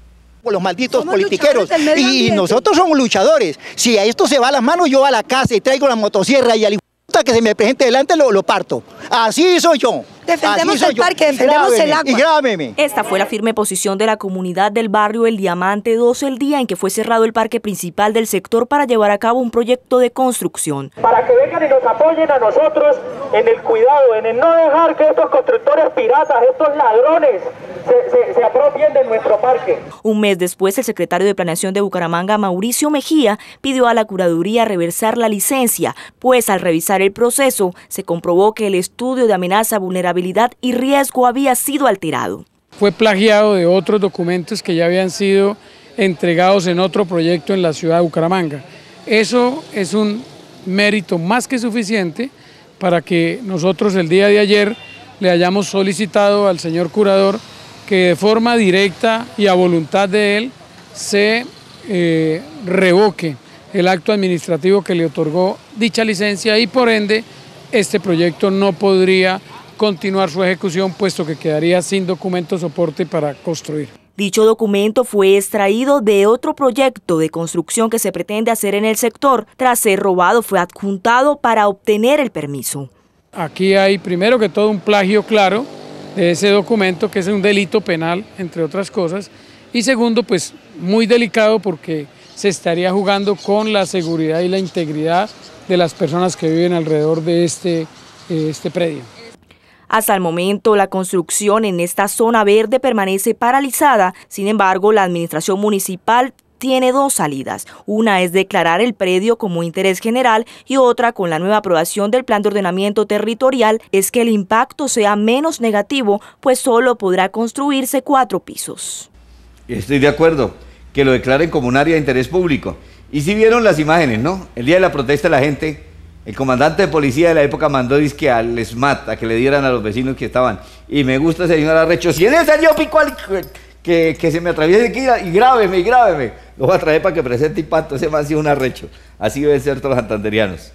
Speaker 1: Los malditos somos politiqueros y nosotros somos luchadores. Si a esto se va a las manos, yo a la casa y traigo la motosierra y al hijo que se me presente delante lo, lo parto. Así soy yo.
Speaker 14: Defendemos el parque, defendemos el agua. Y grábeme. Esta fue la firme posición de la comunidad del barrio El Diamante dos el día en que fue cerrado el parque principal del sector para llevar a cabo un proyecto de construcción.
Speaker 13: Para que vengan y nos apoyen a nosotros en el cuidado, en el no dejar que estos constructores piratas, estos ladrones, se, se, se apropien de nuestro parque.
Speaker 14: Un mes después, el secretario de Planeación de Bucaramanga, Mauricio Mejía, pidió a la curaduría reversar la licencia, pues al revisar el proceso se comprobó que el estudio de amenaza, vulnerabilidad y riesgo había sido alterado.
Speaker 22: Fue plagiado de otros documentos que ya habían sido entregados en otro proyecto en la ciudad de Bucaramanga. Eso es un mérito más que suficiente para que nosotros el día de ayer le hayamos solicitado al señor curador que de forma directa y a voluntad de él se eh, revoque el acto administrativo que le otorgó dicha licencia y por ende este proyecto no podría continuar su ejecución, puesto que quedaría sin documento soporte para construir.
Speaker 14: Dicho documento fue extraído de otro proyecto de construcción que se pretende hacer en el sector. Tras ser robado, fue adjuntado para obtener el permiso.
Speaker 22: Aquí hay primero que todo un plagio claro de ese documento, que es un delito penal, entre otras cosas, y segundo, pues muy delicado porque se estaría jugando con la seguridad y la integridad de las personas que viven alrededor de este, este predio.
Speaker 14: Hasta el momento, la construcción en esta zona verde permanece paralizada. Sin embargo, la administración municipal tiene dos salidas. Una es declarar el predio como interés general y otra, con la nueva aprobación del plan de ordenamiento territorial, es que el impacto sea menos negativo, pues solo podrá construirse cuatro pisos.
Speaker 3: Estoy de acuerdo, que lo declaren como un área de interés público. Y si vieron las imágenes, ¿no? El día de la protesta la gente... El comandante de policía de la época mandó disque al SMAT a que le dieran a los vecinos que estaban. Y me gusta ese señor Arrecho. Si en ese yo pico al que, que se me atraviese y grábeme, y grábeme. Lo voy a traer para que presente impacto. Ese más ha sido un arrecho. Así deben ser todos los santanderianos.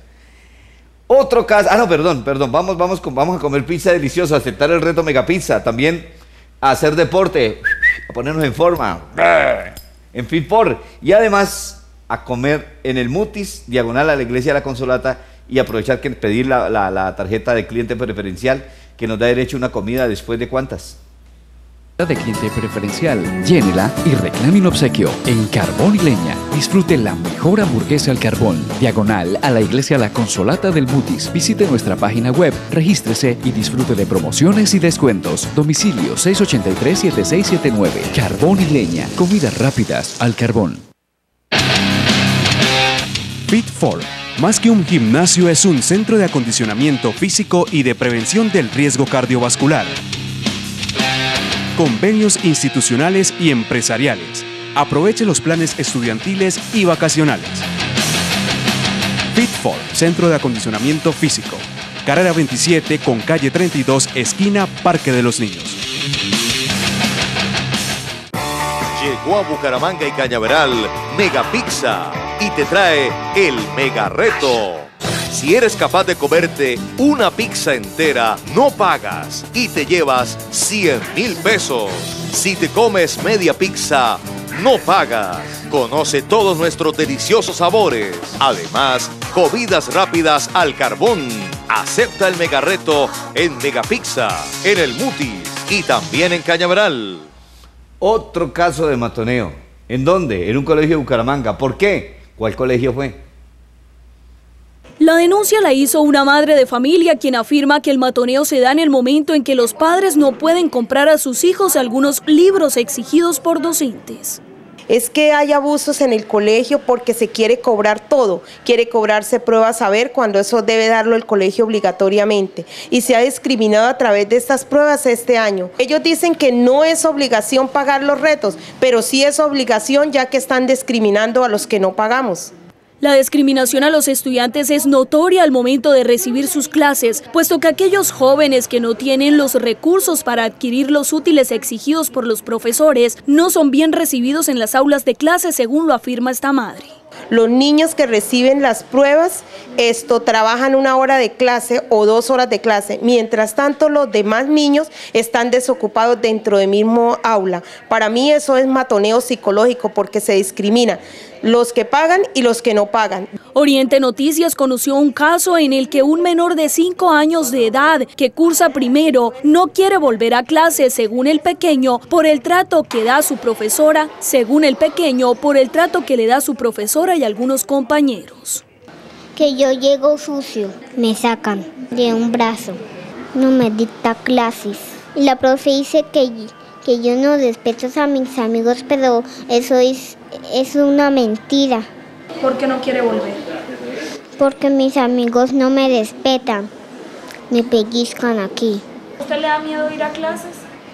Speaker 3: Otro caso. Ah, no, perdón, perdón. Vamos, vamos, vamos a comer pizza deliciosa, a aceptar el reto Megapizza. También a hacer deporte, a ponernos en forma. En fin, por. Y además a comer en el Mutis, diagonal a la iglesia de la Consolata. Y aprovechar que pedir la, la, la tarjeta de cliente preferencial que nos da derecho a una comida después de cuántas.
Speaker 10: De cliente preferencial, llénela y reclame un obsequio en Carbón y Leña. Disfrute la mejor hamburguesa al carbón, diagonal a la iglesia La Consolata del Mutis. Visite nuestra página web, regístrese y disfrute de promociones y descuentos. Domicilio seis ochenta y tres, setenta y seis setenta y nueve. Carbón y Leña, comidas rápidas al carbón.
Speaker 23: Fit four. Más que un gimnasio, es un centro de acondicionamiento físico y de prevención del riesgo cardiovascular. Convenios institucionales y empresariales. Aproveche los planes estudiantiles y vacacionales. Fit four, Centro de Acondicionamiento Físico. Carrera veintisiete con calle treinta y dos, esquina Parque de los Niños.
Speaker 6: Llegó a Bucaramanga y Cañaveral Megapizza y te trae el Mega Reto. Si eres capaz de comerte una pizza entera, no pagas y te llevas cien mil pesos. Si te comes media pizza, no pagas. Conoce todos nuestros deliciosos sabores. Además, comidas rápidas al carbón. Acepta el mega reto en Megapizza, en el Mutis y también en Cañaveral.
Speaker 3: Otro caso de matoneo. ¿En dónde? En un colegio de Bucaramanga. ¿Por qué? ¿Cuál colegio fue?
Speaker 4: La denuncia la hizo una madre de familia quien afirma que el matoneo se da en el momento en que los padres no pueden comprar a sus hijos algunos libros exigidos por docentes.
Speaker 7: Es que hay abusos en el colegio porque se quiere cobrar todo, quiere cobrarse pruebas saber cuando eso debe darlo el colegio obligatoriamente y se ha discriminado a través de estas pruebas este año. Ellos dicen que no es obligación pagar los retos, pero sí es obligación ya que están discriminando a los que no pagamos.
Speaker 4: La discriminación a los estudiantes es notoria al momento de recibir sus clases, puesto que aquellos jóvenes que no tienen los recursos para adquirir los útiles exigidos por los profesores no son bien recibidos en las aulas de clase, según lo afirma esta madre.
Speaker 7: Los niños que reciben las pruebas, esto trabajan una hora de clase o dos horas de clase, mientras tanto los demás niños están desocupados dentro del mismo aula. Para mí eso es matoneo psicológico porque se discrimina los que pagan y los que no pagan.
Speaker 4: Oriente Noticias conoció un caso en el que un menor de cinco años de edad que cursa primero no quiere volver a clase según el pequeño por el trato que da su profesora, según el pequeño por el trato que le da su profesora y algunos compañeros.
Speaker 8: Que yo llego sucio, me sacan de un brazo, no me dicta clases. Y la profe dice que, que yo no respeto a mis amigos, pero eso es, es una mentira.
Speaker 4: ¿Por qué no quiere volver?
Speaker 8: Porque mis amigos no me respetan, me pellizcan aquí.
Speaker 4: ¿A usted le da miedo ir a clases?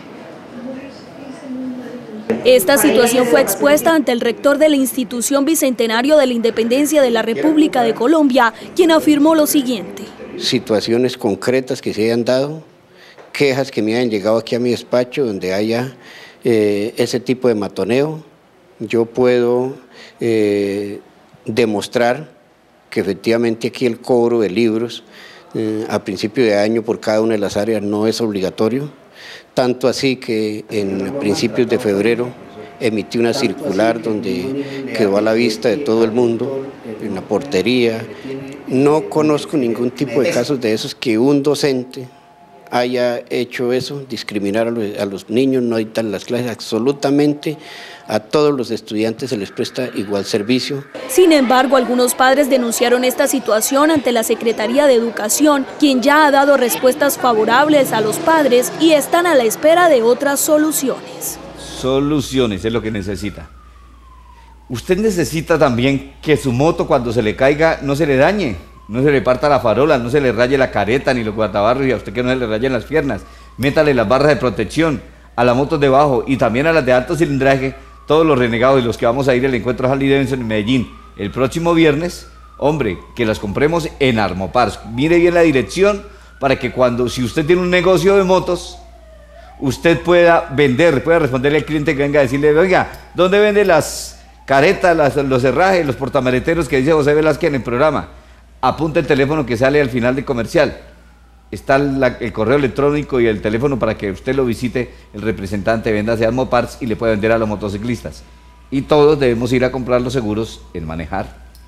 Speaker 4: Esta situación fue expuesta ante el rector de la Institución Bicentenario de la Independencia de la República de Colombia, quien afirmó lo siguiente.
Speaker 24: Situaciones concretas que se hayan dado, quejas que me hayan llegado aquí a mi despacho donde haya eh, ese tipo de matoneo, yo puedo eh, demostrar que efectivamente aquí el cobro de libros eh, a principio de año por cada una de las áreas no es obligatorio. Tanto así que en principios de febrero emití una circular donde quedó a la vista de todo el mundo, en la portería. No conozco ningún tipo de casos de esos que un docente haya hecho eso, discriminar a los, a los niños, no dictan las clases, absolutamente a todos los estudiantes se les presta igual servicio.
Speaker 4: Sin embargo, algunos padres denunciaron esta situación ante la Secretaría de Educación, quien ya ha dado respuestas favorables a los padres y están a la espera de otras soluciones.
Speaker 3: Soluciones es lo que necesita. Usted necesita también que su moto cuando se le caiga no se le dañe, no se le parta la farola, no se le raye la careta ni los guardabarros y a usted que no se le rayen las piernas. Métale las barras de protección a las motos de bajo y también a las de alto cilindraje. Todos los renegados y los que vamos a ir al encuentro Harley Davidson en Medellín el próximo viernes, hombre, que las compremos en Armopars. Mire bien la dirección para que cuando, si usted tiene un negocio de motos, usted pueda vender, pueda responderle al cliente que venga a decirle, oiga, ¿dónde vende las caretas, las, los herrajes, los portamaleteros que dice José Velázquez en el programa? Apunta el teléfono que sale al final del comercial. Está la, el correo electrónico y el teléfono para que usted lo visite, el representante venda de Armopars y le pueda vender a los motociclistas. Y todos debemos ir a comprar los seguros en Manejar.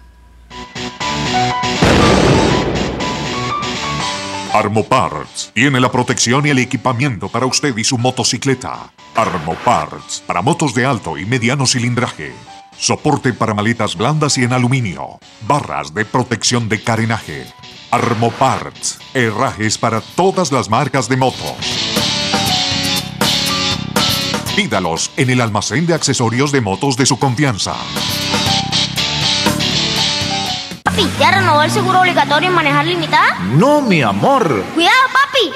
Speaker 2: Armoparts tiene la protección y el equipamiento para usted y su motocicleta. Armoparts para motos de alto y mediano cilindraje. Soporte para maletas blandas y en aluminio. Barras de protección de carenaje. Armoparts, herrajes para todas las marcas de motos. Pídalos en el almacén de accesorios de motos de su confianza.
Speaker 20: Papi, ¿ya renovó el seguro obligatorio en Manejar Limitada?
Speaker 25: No, mi amor.
Speaker 20: ¡Cuidado, papi!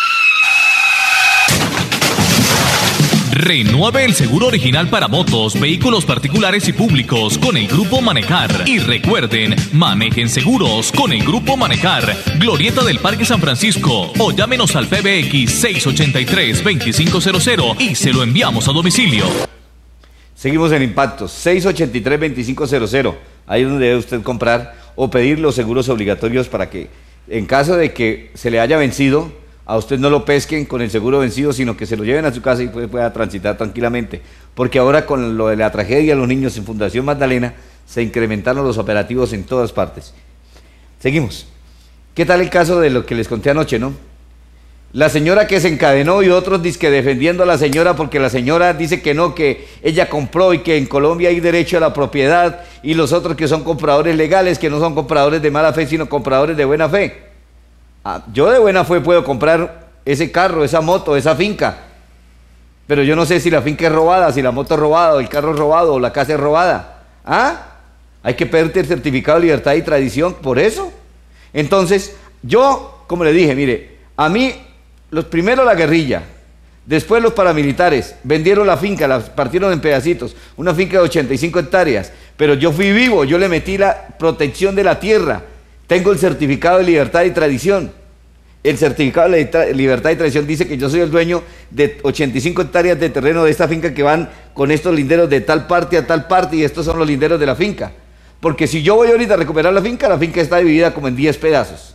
Speaker 21: Renueve el seguro original para motos, vehículos particulares y públicos con el Grupo Manejar. Y recuerden, manejen seguros con el Grupo Manejar. Glorieta del Parque San Francisco. O llámenos al P B X seis ochenta y tres, veinticinco cero cero y se lo enviamos a domicilio.
Speaker 3: Seguimos en Impactos, seis ochenta y tres, veinticinco cero cero. Ahí es donde debe usted comprar o pedir los seguros obligatorios para que en caso de que se le haya vencido, a usted no lo pesquen con el seguro vencido, sino que se lo lleven a su casa y pueda, pueda transitar tranquilamente. Porque ahora con lo de la tragedia de los niños en Fundación Magdalena, se incrementaron los operativos en todas partes. Seguimos. ¿Qué tal el caso de lo que les conté anoche, no? La señora que se encadenó y otros dizque defendiendo a la señora porque la señora dice que no, que ella compró y que en Colombia hay derecho a la propiedad, y los otros que son compradores legales, que no son compradores de mala fe, sino compradores de buena fe. Ah, yo de buena fe puedo comprar ese carro, esa moto, esa finca, pero yo no sé si la finca es robada, si la moto es robada, o el carro es robado, o la casa es robada. ¿Ah? Hay que pedirte el certificado de libertad y tradición por eso. Entonces, yo, como le dije, mire, a mí, los primero la guerrilla, después los paramilitares, vendieron la finca, la partieron en pedacitos, una finca de ochenta y cinco hectáreas, pero yo fui vivo, yo le metí la protección de la tierra, tengo el certificado de libertad y tradición. El certificado de libertad y tradición dice que yo soy el dueño de ochenta y cinco hectáreas de terreno de esta finca que van con estos linderos de tal parte a tal parte, y estos son los linderos de la finca. Porque si yo voy ahorita a recuperar la finca, la finca está dividida como en diez pedazos.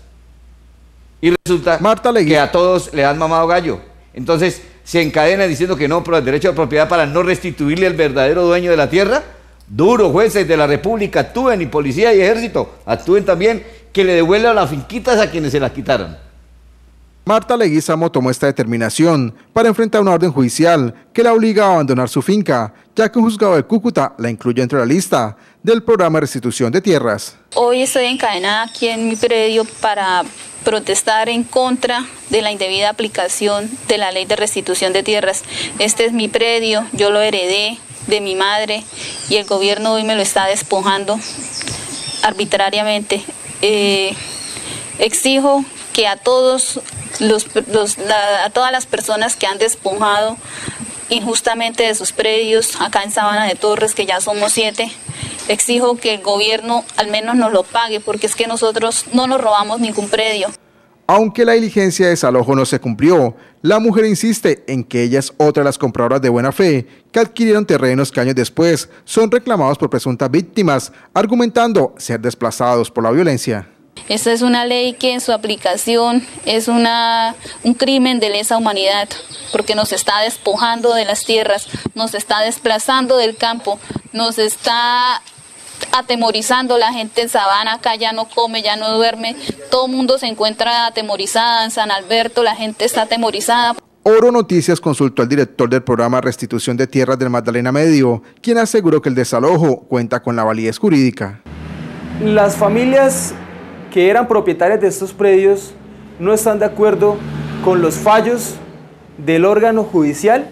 Speaker 3: Y resulta que a todos le han mamado gallo. Entonces se encadena diciendo que no, pero el derecho de propiedad para no restituirle al verdadero dueño de la tierra. Duro, jueces de la República, actúen, y policía y ejército, actúen también, que le devuelvan las finquitas a quienes se las quitaron.
Speaker 12: Marta Leguizamo tomó esta determinación para enfrentar una orden judicial que la obliga a abandonar su finca, ya que un juzgado de Cúcuta la incluye entre la lista del programa de restitución de tierras.
Speaker 5: Hoy estoy encadenada aquí en mi predio para protestar en contra de la indebida aplicación de la ley de restitución de tierras. Este es mi predio, yo lo heredé de mi madre y el gobierno hoy me lo está despojando arbitrariamente. Eh, exijo que a todos los, los la, a todas las personas que han despojado injustamente de sus predios acá en Sabana de Torres, que ya somos siete, exijo que el gobierno al menos nos lo pague, porque es que nosotros no nos robamos ningún predio.
Speaker 12: Aunque la diligencia de desalojo no se cumplió, la mujer insiste en que ella es otra de las compradoras de buena fe que adquirieron terrenos que años después son reclamados por presuntas víctimas, argumentando ser desplazados por la violencia.
Speaker 5: Esta es una ley que en su aplicación es una, un crimen de lesa humanidad, porque nos está despojando de las tierras, nos está desplazando del campo, nos está atemorizando. La gente en Sabana acá ya no come, ya no duerme, todo el mundo se encuentra atemorizada. En San Alberto la gente está atemorizada.
Speaker 12: Oro Noticias consultó al director del programa Restitución de Tierras del Magdalena Medio, quien aseguró que el desalojo cuenta con la validez jurídica.
Speaker 9: Las familias que eran propietarias de estos predios no están de acuerdo con los fallos del órgano judicial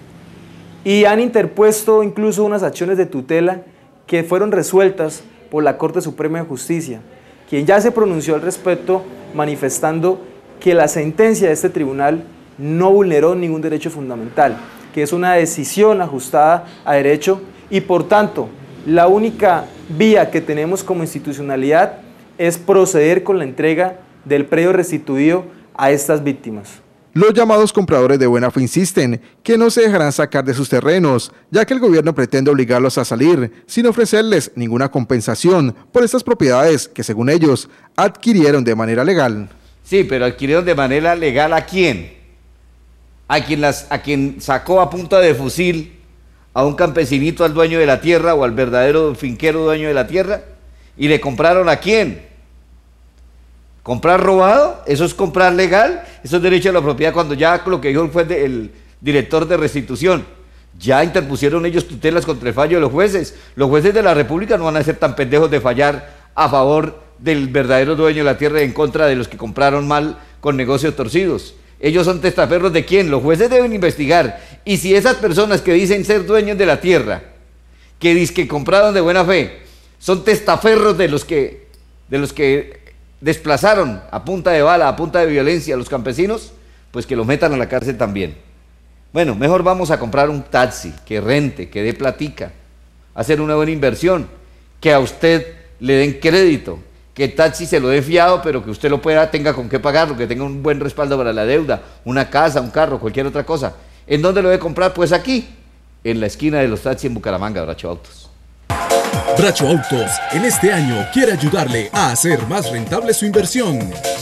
Speaker 9: y han interpuesto incluso unas acciones de tutela que fueron resueltas por la Corte Suprema de Justicia, quien ya se pronunció al respecto manifestando que la sentencia de este tribunal no vulneró ningún derecho fundamental, que es una decisión ajustada a derecho y por tanto la única vía que tenemos como institucionalidad es proceder con la entrega del predio restituido a estas víctimas.
Speaker 12: Los llamados compradores de buena fe insisten que no se dejarán sacar de sus terrenos, ya que el gobierno pretende obligarlos a salir sin ofrecerles ninguna compensación por estas propiedades que, según ellos, adquirieron de manera legal.
Speaker 3: Sí, pero adquirieron de manera legal ¿a quién? A quien, las, a quien sacó a punta de fusil a un campesinito, al dueño de la tierra o al verdadero finquero dueño de la tierra. ¿Y le compraron a quién? ¿Comprar robado? ¿Eso es comprar legal? Eso es derecho a la propiedad, cuando ya lo que dijo fue el director de restitución. Ya interpusieron ellos tutelas contra el fallo de los jueces. Los jueces de la República no van a ser tan pendejos de fallar a favor del verdadero dueño de la tierra y en contra de los que compraron mal con negocios torcidos. Ellos son testaferros ¿de quién? Los jueces deben investigar. Y si esas personas que dicen ser dueños de la tierra, que dicen que compraron de buena fe, son testaferros de los que, de los que desplazaron a punta de bala, a punta de violencia a los campesinos, pues que los metan a la cárcel también. Bueno, mejor vamos a comprar un taxi, que rente, que dé platica, hacer una buena inversión, que a usted le den crédito, que el taxi se lo dé fiado, pero que usted lo pueda, tenga con qué pagarlo, que tenga un buen respaldo para la deuda, una casa, un carro, cualquier otra cosa. ¿En dónde lo debe comprar? Pues aquí, en la esquina de los taxis en Bucaramanga, Bracho Autos.
Speaker 15: Bracho Autos en este año quiere ayudarle a hacer más rentable su inversión.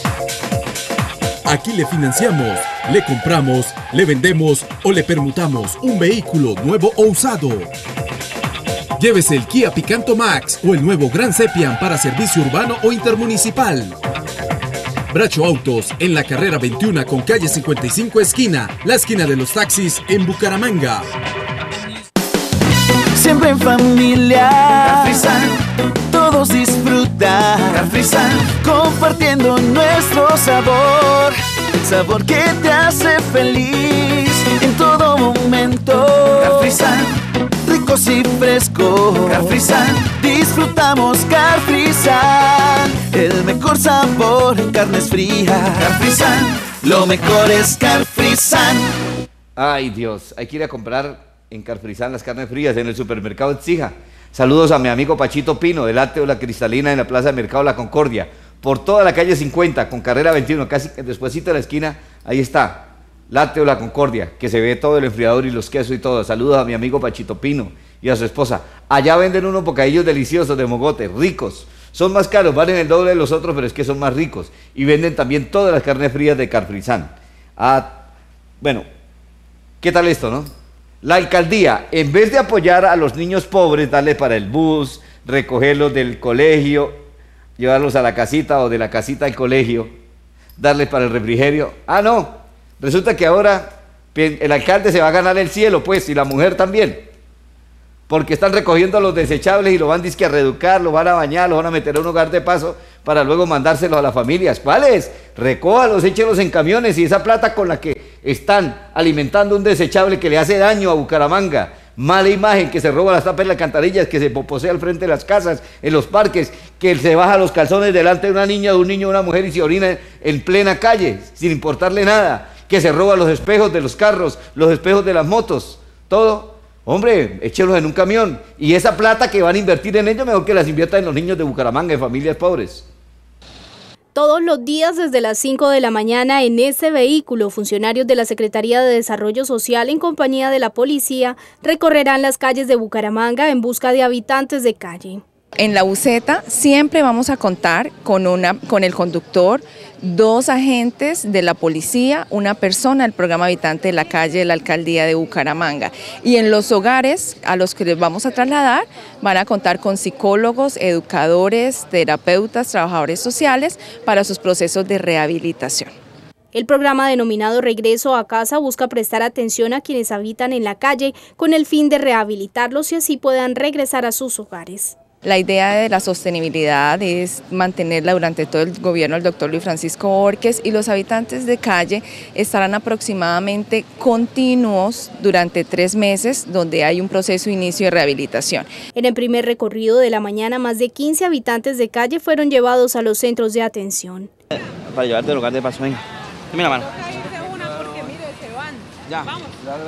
Speaker 15: Aquí le financiamos, le compramos, le vendemos o le permutamos un vehículo nuevo o usado. Llévese el Kia Picanto Max o el nuevo Gran Sepian para servicio urbano o intermunicipal. Bracho Autos en la carrera veintiuno con calle cincuenta y cinco esquina, la esquina de los taxis en Bucaramanga.
Speaker 16: Siempre en familia, Carfrisan, todos disfrutan. Carfrisan, compartiendo nuestro sabor, el sabor que te hace feliz en todo momento. Carfrisan, ricos y frescos. Carfrisan, disfrutamos Carfrisan, el mejor sabor en carnes frías. Carfrisan, lo mejor es Carfrisan.
Speaker 3: Ay Dios, hay que ir a comprar en Carfrisan las carnes frías en el supermercado Exija. Saludos a mi amigo Pachito Pino, del Lácteo La Cristalina en la Plaza de Mercado La Concordia, por toda la calle cincuenta, con carrera veintiuno, casi despuesito de la esquina, ahí está, Lácteo La Concordia, que se ve todo el enfriador y los quesos y todo. Saludos a mi amigo Pachito Pino y a su esposa. Allá venden unos bocadillos deliciosos de mogote, ricos, son más caros, valen el doble de los otros, pero es que son más ricos, y venden también todas las carnes frías de Carfrisan. Ah, bueno, ¿qué tal esto, no? La alcaldía, en vez de apoyar a los niños pobres, darle para el bus, recogerlos del colegio, llevarlos a la casita o de la casita al colegio, darles para el refrigerio. Ah, no, resulta que ahora el alcalde se va a ganar el cielo, pues, y la mujer también, porque están recogiendo los desechables y lo van dizque a reeducar, lo van a bañar, lo van a meter a un hogar de paso para luego mandárselos a las familias. ¿Cuáles? Recójalos, échelos en camiones, y esa plata con la que están alimentando un desechable que le hace daño a Bucaramanga, mala imagen, que se roba las tapas de las alcantarillas, que se poposea al frente de las casas, en los parques, que se baja los calzones delante de una niña, de un niño, de una mujer y se orina en plena calle, sin importarle nada, que se roba los espejos de los carros, los espejos de las motos, todo. Hombre, échelos en un camión, y esa plata que van a invertir en ello, mejor que las inviertan en los niños de Bucaramanga, en familias pobres.
Speaker 4: Todos los días desde las cinco de la mañana en ese vehículo, funcionarios de la Secretaría de Desarrollo Social en compañía de la policía recorrerán las calles de Bucaramanga en busca de habitantes de calle.
Speaker 17: En la buseta siempre vamos a contar con, una, con el conductor, dos agentes de la policía, una persona del programa Habitante de la Calle de la Alcaldía de Bucaramanga. Y en los hogares a los que les vamos a trasladar van a contar con psicólogos, educadores, terapeutas, trabajadores sociales para sus procesos de rehabilitación.
Speaker 4: El programa denominado Regreso a Casa busca prestar atención a quienes habitan en la calle con el fin de rehabilitarlos y así puedan regresar a sus hogares.
Speaker 17: La idea de la sostenibilidad es mantenerla durante todo el gobierno del doctor Luis Francisco Borges, y los habitantes de calle estarán aproximadamente continuos durante tres meses, donde hay un proceso de inicio de rehabilitación.
Speaker 4: En el primer recorrido de la mañana, más de quince habitantes de calle fueron llevados a los centros de atención.
Speaker 19: Para llevarte al lugar de paso, ven. Dime la mano. Ya. Vamos.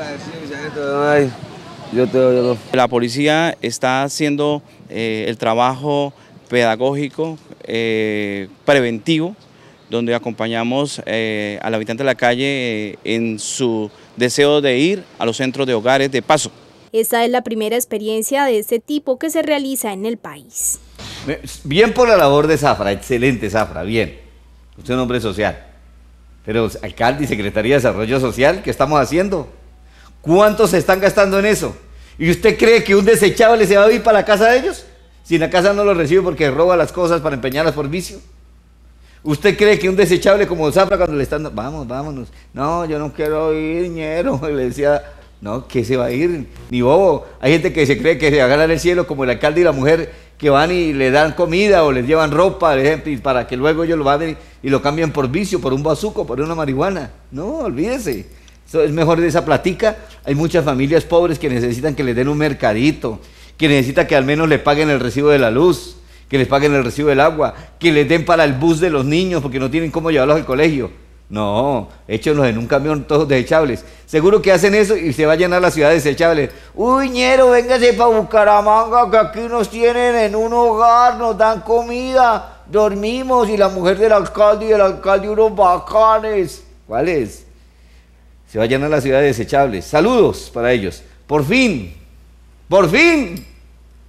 Speaker 19: Yo te, yo te... La policía está haciendo eh, el trabajo pedagógico, eh, preventivo, donde acompañamos eh, al habitante de la calle eh, en su deseo de ir a los centros de hogares de paso.
Speaker 4: Esta es la primera experiencia de este tipo que se realiza en el país.
Speaker 3: Bien por la labor de Zafra, excelente Zafra, bien. Usted es un hombre social. Pero alcalde y Secretaría de Desarrollo Social, ¿qué estamos haciendo? ¿Cuántos se están gastando en eso? ¿Y usted cree que un desechable se va a ir para la casa de ellos? Si en la casa no lo recibe porque roba las cosas para empeñarlas por vicio. ¿Usted cree que un desechable como Zafra cuando le están... Vamos, vámonos. No, yo no quiero ir, ñero. Le decía, no, que se va a ir, ni bobo. Hay gente que se cree que se va a ganar el cielo, como el alcalde y la mujer, que van y le dan comida o les llevan ropa, por ejemplo, y para que luego ellos lo vayan y lo cambian por vicio, por un bazuco, por una marihuana. No, olvídese. Eso es mejor de esa platica. Hay muchas familias pobres que necesitan que les den un mercadito, que necesitan que al menos le paguen el recibo de la luz, que les paguen el recibo del agua, que les den para el bus de los niños porque no tienen cómo llevarlos al colegio. No, échenlos en un camión todos desechables. Seguro que hacen eso y se va a llenar la ciudad de desechables. Uy, ñero, véngase para Bucaramanga, que aquí nos tienen en un hogar, nos dan comida, dormimos, y la mujer del alcalde y el alcalde unos bacanes. ¿Cuáles? Se va a llenar la ciudad de desechables. Saludos para ellos. Por fin, por fin,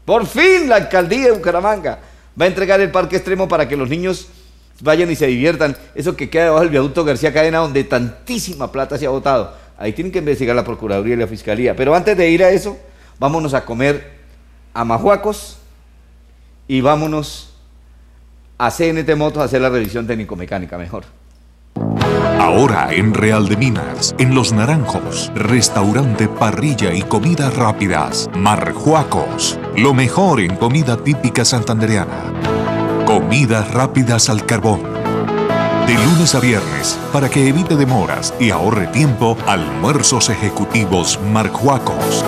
Speaker 3: Por fin la alcaldía de Bucaramanga va a entregar el parque extremo para que los niños vayan y se diviertan. Eso que queda debajo del viaducto García Cadena, donde tantísima plata se ha botado. Ahí tienen que investigar la Procuraduría y la Fiscalía. Pero antes de ir a eso, vámonos a comer a Majuacos y vámonos a C N T Motos a hacer la revisión técnico-mecánica mejor.
Speaker 2: Ahora en Real de Minas, en Los Naranjos, restaurante, parrilla y comidas rápidas, Marjuacos, lo mejor en comida típica santandereana. Comidas rápidas al carbón. De lunes a viernes, para que evite demoras y ahorre tiempo, almuerzos ejecutivos Marjuacos.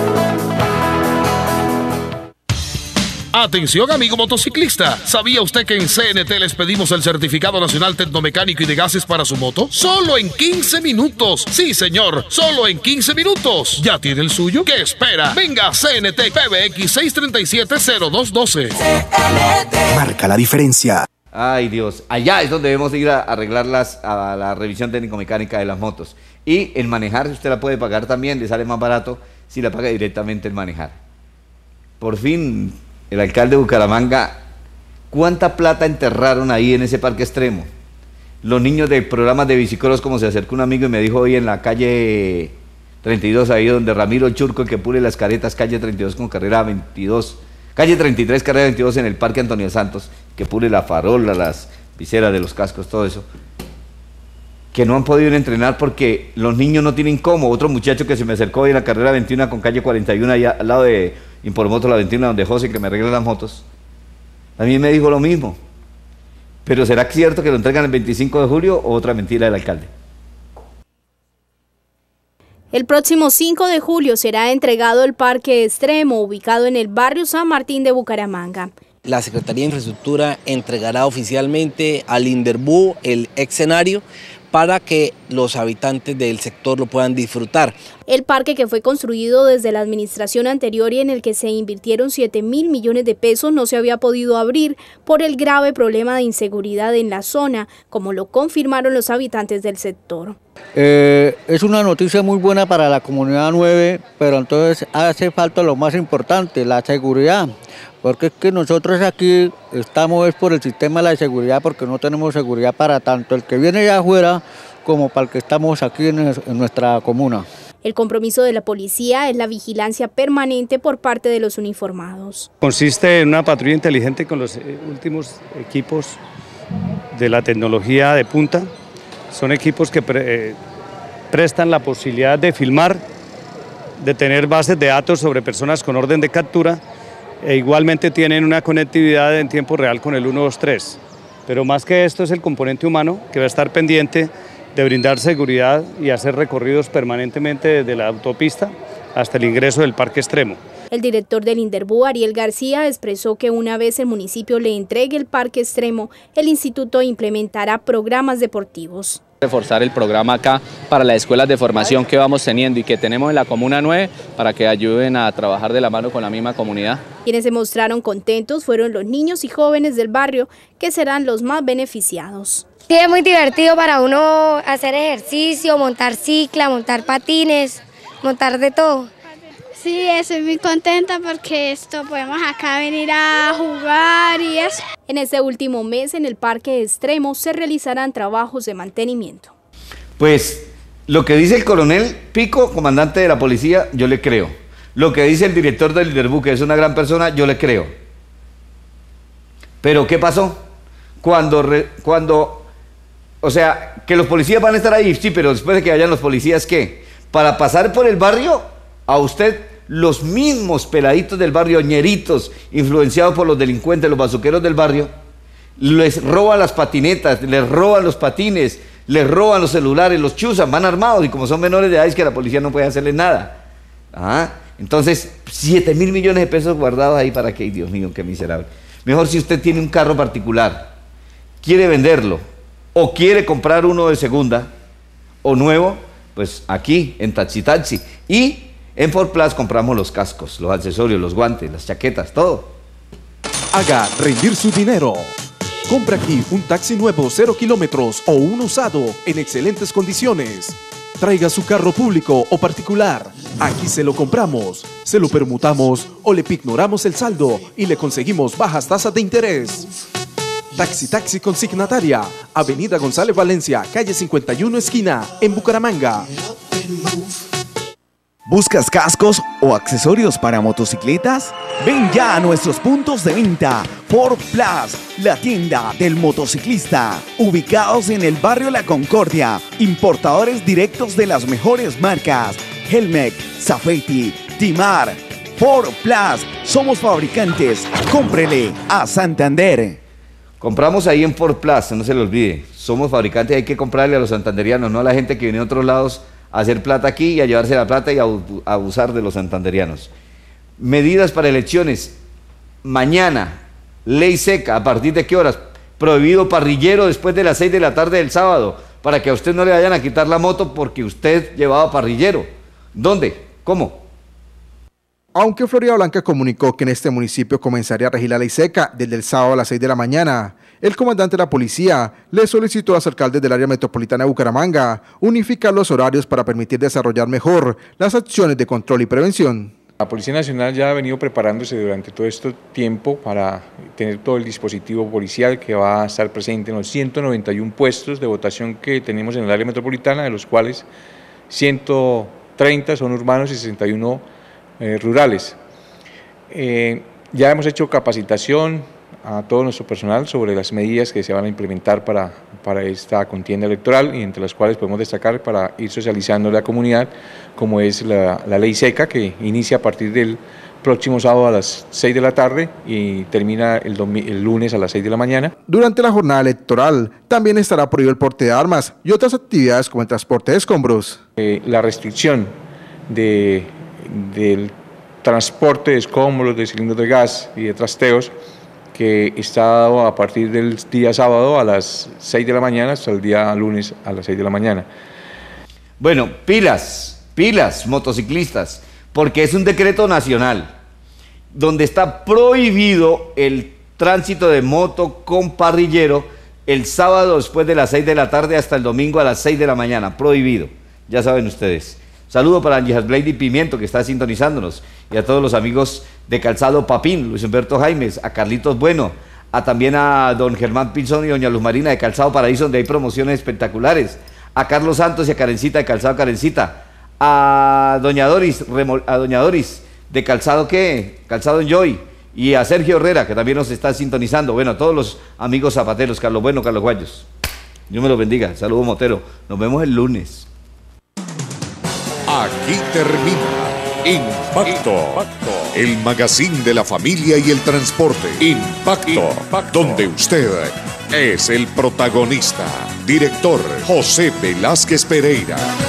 Speaker 1: Atención amigo motociclista, ¿sabía usted que en C N T les pedimos el certificado nacional tecnomecánico y de gases para su moto? Solo en quince minutos. Sí señor, solo en quince minutos. ¿Ya tiene el suyo? ¿Qué espera? Venga a C N T P B X seis tres siete cero dos uno dos. C N T.
Speaker 11: Marca la diferencia.
Speaker 3: Ay Dios, allá es donde debemos ir a arreglar las, a la revisión técnico-mecánica de las motos. Y el manejar, usted la puede pagar también, le sale más barato si la paga directamente el manejar. Por fin, el alcalde de Bucaramanga, ¿cuánta plata enterraron ahí en ese parque extremo? Los niños de programas de bicicross, como se acercó un amigo y me dijo hoy en la calle treinta y dos, ahí donde Ramiro Churco, el que pule las caretas, calle treinta y dos con carrera veintidós, calle treinta y tres, carrera veintidós en el parque Antonio Santos, que pule la farola, las viseras de los cascos, todo eso, que no han podido ir a entrenar porque los niños no tienen cómo. Otro muchacho que se me acercó hoy en la carrera veintiuno con calle cuarenta y uno, allá al lado de Impormoto la veintiuno, donde José, que me arregla las motos, también me dijo lo mismo. Pero ¿será cierto que lo entregan el veinticinco de julio o otra mentira del alcalde?
Speaker 4: El próximo cinco de julio será entregado el parque extremo ubicado en el barrio San Martín de Bucaramanga.
Speaker 13: La Secretaría de Infraestructura entregará oficialmente al Inderbú el escenario para que los habitantes del sector lo puedan disfrutar.
Speaker 4: El parque, que fue construido desde la administración anterior y en el que se invirtieron siete mil millones de pesos, no se había podido abrir por el grave problema de inseguridad en la zona, como lo confirmaron los habitantes del sector.
Speaker 18: Eh, es una noticia muy buena para la comunidad nueve, pero entonces hace falta lo más importante, la seguridad. Porque es que nosotros aquí estamos es por el sistema de la seguridad, porque no tenemos seguridad para tanto el que viene de afuera como para el que estamos aquí en, en nuestra comuna.
Speaker 4: El compromiso de la policía es la vigilancia permanente por parte de los uniformados.
Speaker 25: Consiste en una patrulla inteligente con los últimos equipos de la tecnología de punta. Son equipos que pre, eh, prestan la posibilidad de filmar, de tener bases de datos sobre personas con orden de captura, e igualmente tienen una conectividad en tiempo real con el uno dos tres. Pero más que esto es el componente humano que va a estar pendiente de brindar seguridad y hacer recorridos permanentemente desde la autopista hasta el ingreso del parque extremo.
Speaker 4: El director del Inderbú, Ariel García, expresó que una vez el municipio le entregue el parque extremo, el instituto implementará programas deportivos.
Speaker 26: Reforzar el programa acá para las escuelas de formación que vamos teniendo y que tenemos en la Comuna nueve para que ayuden a trabajar de la mano con la misma comunidad.
Speaker 4: Quienes se mostraron contentos fueron los niños y jóvenes del barrio, que serán los más beneficiados.
Speaker 27: Sí, es muy divertido para uno hacer ejercicio, montar cicla, montar patines, montar de todo.
Speaker 28: Sí, estoy muy contenta porque esto podemos acá venir a jugar y eso.
Speaker 4: En este último mes en el parque extremo se realizarán trabajos de mantenimiento.
Speaker 3: Pues lo que dice el coronel Pico, comandante de la policía, yo le creo. Lo que dice el director del Inderbú, que es una gran persona, yo le creo. Pero ¿qué pasó? Cuando, re, cuando, o sea, que los policías van a estar ahí, sí, pero después de que vayan los policías, ¿qué? Para pasar por el barrio, a usted, los mismos peladitos del barrio, ñeritos, influenciados por los delincuentes, los bazuqueros del barrio, les roban las patinetas, les roban los patines, les roban los celulares, los chuzan, van armados, y como son menores de edad es que la policía no puede hacerles nada. ¿Ah? Entonces, siete mil millones de pesos guardados ahí para que, Dios mío, qué miserable. Mejor si usted tiene un carro particular, quiere venderlo, o quiere comprar uno de segunda, o nuevo, pues aquí, en Taxi Taxi, y en Ford Plus compramos los cascos, los accesorios, los guantes, las chaquetas, todo.
Speaker 23: Haga rendir su dinero. Compra aquí un taxi nuevo cero kilómetros o un usado en excelentes condiciones.
Speaker 15: Traiga su carro público o particular. Aquí se lo compramos, se lo permutamos o le pignoramos el saldo y le conseguimos bajas tasas de interés. Taxi Taxi Consignataria, Avenida González Valencia, calle cincuenta y uno esquina, en Bucaramanga.
Speaker 6: ¿Buscas cascos o accesorios para motocicletas? Ven ya a nuestros puntos de venta Ford Plus, la tienda del motociclista, ubicados en el barrio La Concordia, importadores directos de las mejores marcas, Helmec, Safety, Timar. Ford Plus, somos fabricantes, cómprele a Santander.
Speaker 3: Compramos ahí en Ford Plus, no se le olvide, somos fabricantes, hay que comprarle a los santanderianos, no a la gente que viene de otros lados a hacer plata aquí y a llevarse la plata y a abusar de los santanderianos. Medidas para elecciones. Mañana, ley seca. ¿A partir de qué horas? Prohibido parrillero después de las seis de la tarde del sábado, para que a usted no le vayan a quitar la moto porque usted llevaba parrillero. ¿Dónde? ¿Cómo?
Speaker 12: Aunque Florida Blanca comunicó que en este municipio comenzaría a regir la ley seca desde el sábado a las seis de la mañana, el comandante de la policía le solicitó a los alcaldes del área metropolitana de Bucaramanga unificar los horarios para permitir desarrollar mejor las acciones de control y prevención.
Speaker 7: La Policía Nacional ya ha venido preparándose durante todo este tiempo para tener todo el dispositivo policial que va a estar presente en los ciento noventa y uno puestos de votación que tenemos en el área metropolitana, de los cuales ciento treinta son urbanos y sesenta y uno eh, rurales. Eh, ya hemos hecho capacitación a todo nuestro personal sobre las medidas que se van a implementar para, para esta contienda electoral, y entre las cuales podemos destacar para ir socializando a la comunidad, como es la, la ley seca, que inicia a partir del próximo sábado a las seis de la tarde y termina el, el lunes a las seis de la mañana.
Speaker 12: Durante la jornada electoral también estará prohibido el porte de armas y otras actividades como el transporte de escombros.
Speaker 7: Eh, la restricción de, del transporte de escombros, de cilindros de gas y de trasteos, que está dado a partir del día sábado a las seis de la mañana hasta el día lunes a las seis de la mañana.
Speaker 3: Bueno, pilas, pilas, motociclistas, porque es un decreto nacional donde está prohibido el tránsito de moto con parrillero el sábado después de las seis de la tarde hasta el domingo a las seis de la mañana, prohibido, ya saben ustedes. Saludo para Angijas Blady Pimiento, que está sintonizándonos, y a todos los amigos de Calzado Papín, Luis Humberto Jaimes, a Carlitos Bueno, a también a don Germán Pinzón y doña Luz Marina de Calzado Paraíso, donde hay promociones espectaculares, a Carlos Santos y a Karencita de Calzado Karencita, a doña Doris, a doña Doris de Calzado ¿qué? Calzado Enjoy, y a Sergio Herrera, que también nos está sintonizando. Bueno, a todos los amigos zapateros, Carlos Bueno, Carlos Guayos, Dios me los bendiga. Saludos, Motero, nos vemos el lunes.
Speaker 2: Aquí termina Impacto, Impacto, el magazine de la familia y el transporte. Impacto, Impacto, donde usted es el protagonista. Director José Velázquez Pereira.